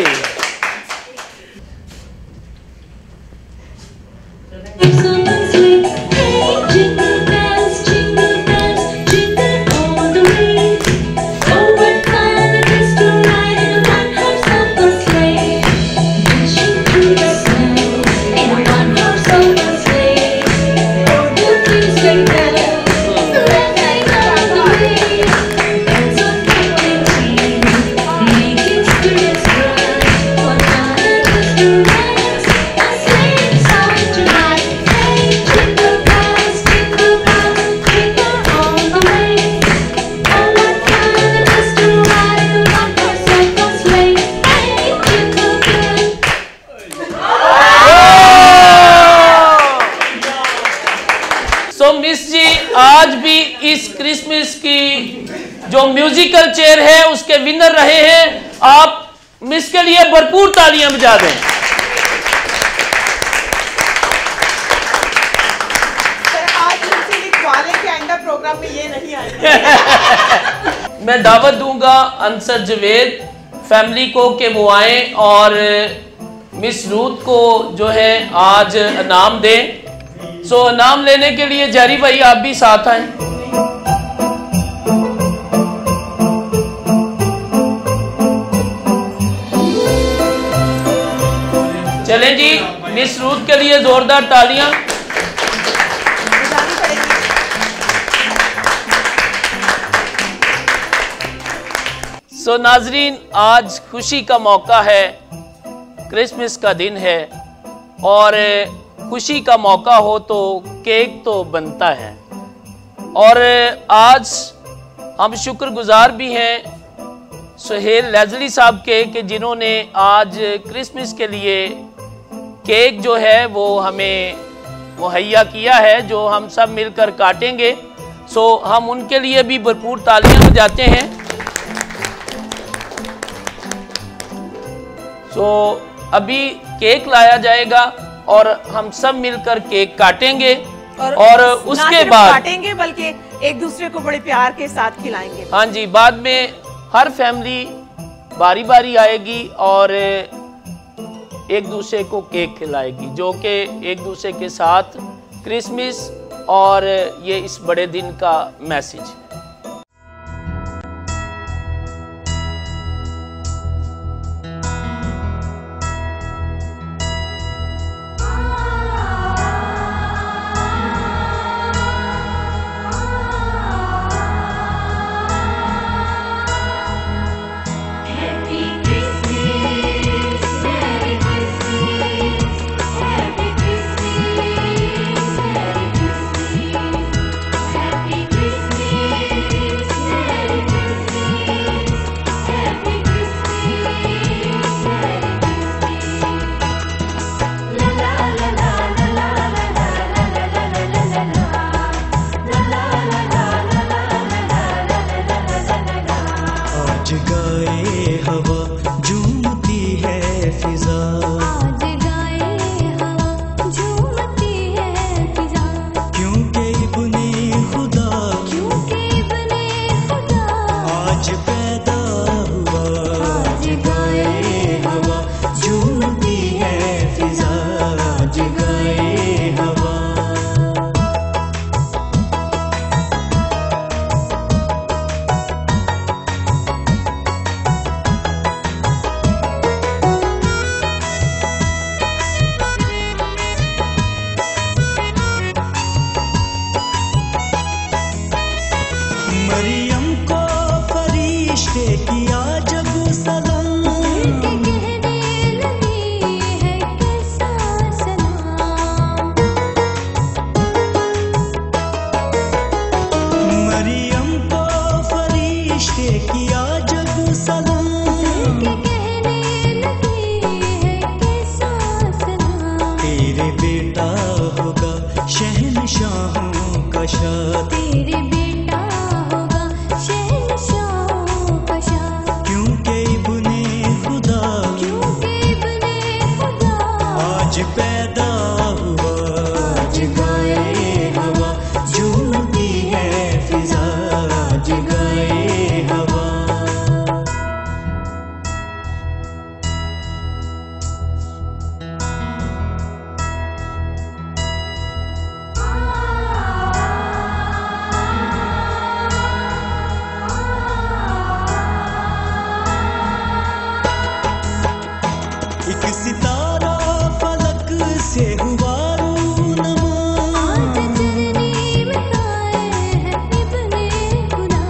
आज भी इस क्रिसमस की जो म्यूजिकल चेयर है उसके विनर रहे हैं। आप मिस के लिए भरपूर तालियां बजा दें। आज उनसे लिखवा लें कि आइंदा प्रोग्राम में ये नहीं आएंगे। मैं दावत दूंगा अंसर जवेद फैमिली को कि वो आए और मिस रूथ को जो है आज इनाम दें। सो so, नाम लेने के लिए जारी भाई आप भी साथ आए। चलें जी, मिस रूथ के लिए जोरदार तालियां। सो so, नाजरीन, आज खुशी का मौका है, क्रिसमस का दिन है और खुशी का मौका हो तो केक तो बनता है। और आज हम शुक्रगुजार भी हैं सुहेल लेजली साहब के कि जिन्होंने आज क्रिसमस के लिए केक जो है वो हमें मुहैया किया है, जो हम सब मिलकर काटेंगे। सो हम उनके लिए भी भरपूर तालियां बजाते हैं। सो अभी केक लाया जाएगा और हम सब मिलकर केक काटेंगे और, और उसके बाद काटेंगे बल्कि एक दूसरे को बड़े प्यार के साथ खिलाएंगे। हाँ जी, बाद में हर फैमिली बारी बारी आएगी और एक दूसरे को केक खिलाएगी, जो कि एक दूसरे के साथ क्रिसमस और ये इस बड़े दिन का मैसेज है। Happy Christmas, बेटा होगा शहंशाहों का शाह, तेरे बेटा होगा शहंशाहों का शाह, क्योंकि इब्ने खुदा, क्योंकि इब्ने खुदा आज पैदा हुआ, आज गाए हवा झूमती है फिजा, आज गाए हवा। एक सितारा फलक से हुआ रूनमा, आज चरनी में आए हैं इब्ने खुदा,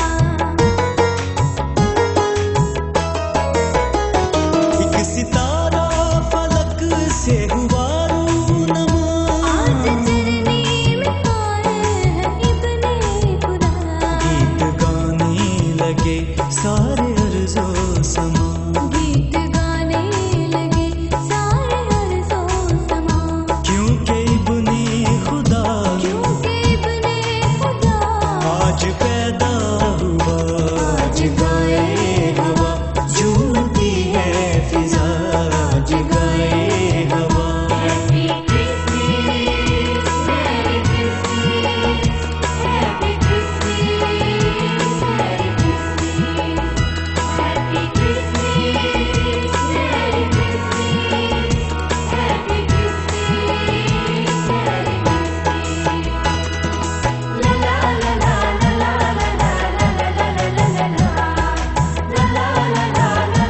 एक सितारा फलक से हुआ रूनमा, आज चरनी में आए हैं इब्ने खुदा, गीत गाने लगे सारे अर्ज़ो समा, गीत गाने लगे सारे अर्ज़ो समा, क्योंकि इब्ने खुदा, क्योंकि इब्ने खुदा आज पैदा हुआ, आज गाए हवा झूमती है फिजा, आज गाए हवा। Happy Christmas, merry Christmas, happy Christmas, merry Christmas, happy Christmas, merry Christmas, happy Christmas, merry Christmas. ला ला ला ला ला ला ला ला ला ला ला ला ला ला ला ला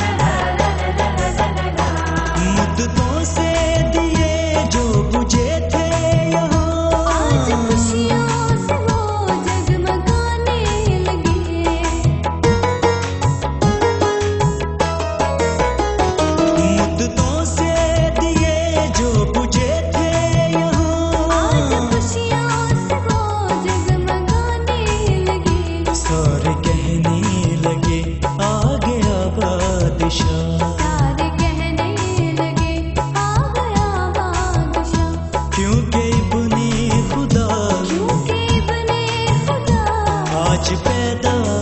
ला ला। मुद्दतों से दिए जो बुझे थे यहाँ, आज खुशियों से वो जगमगाने लगे, मुद्दतों से दिए जो बुझे थे यहाँ, आज खुशियों से वो जगमगाने लगे, सारे कहने लगे आ गया बादशाह, सारे कहने लगे आ गया बादशाह, क्योंकि इब्ने खुदा, क्योंकि इब्ने खुदा आज पैदा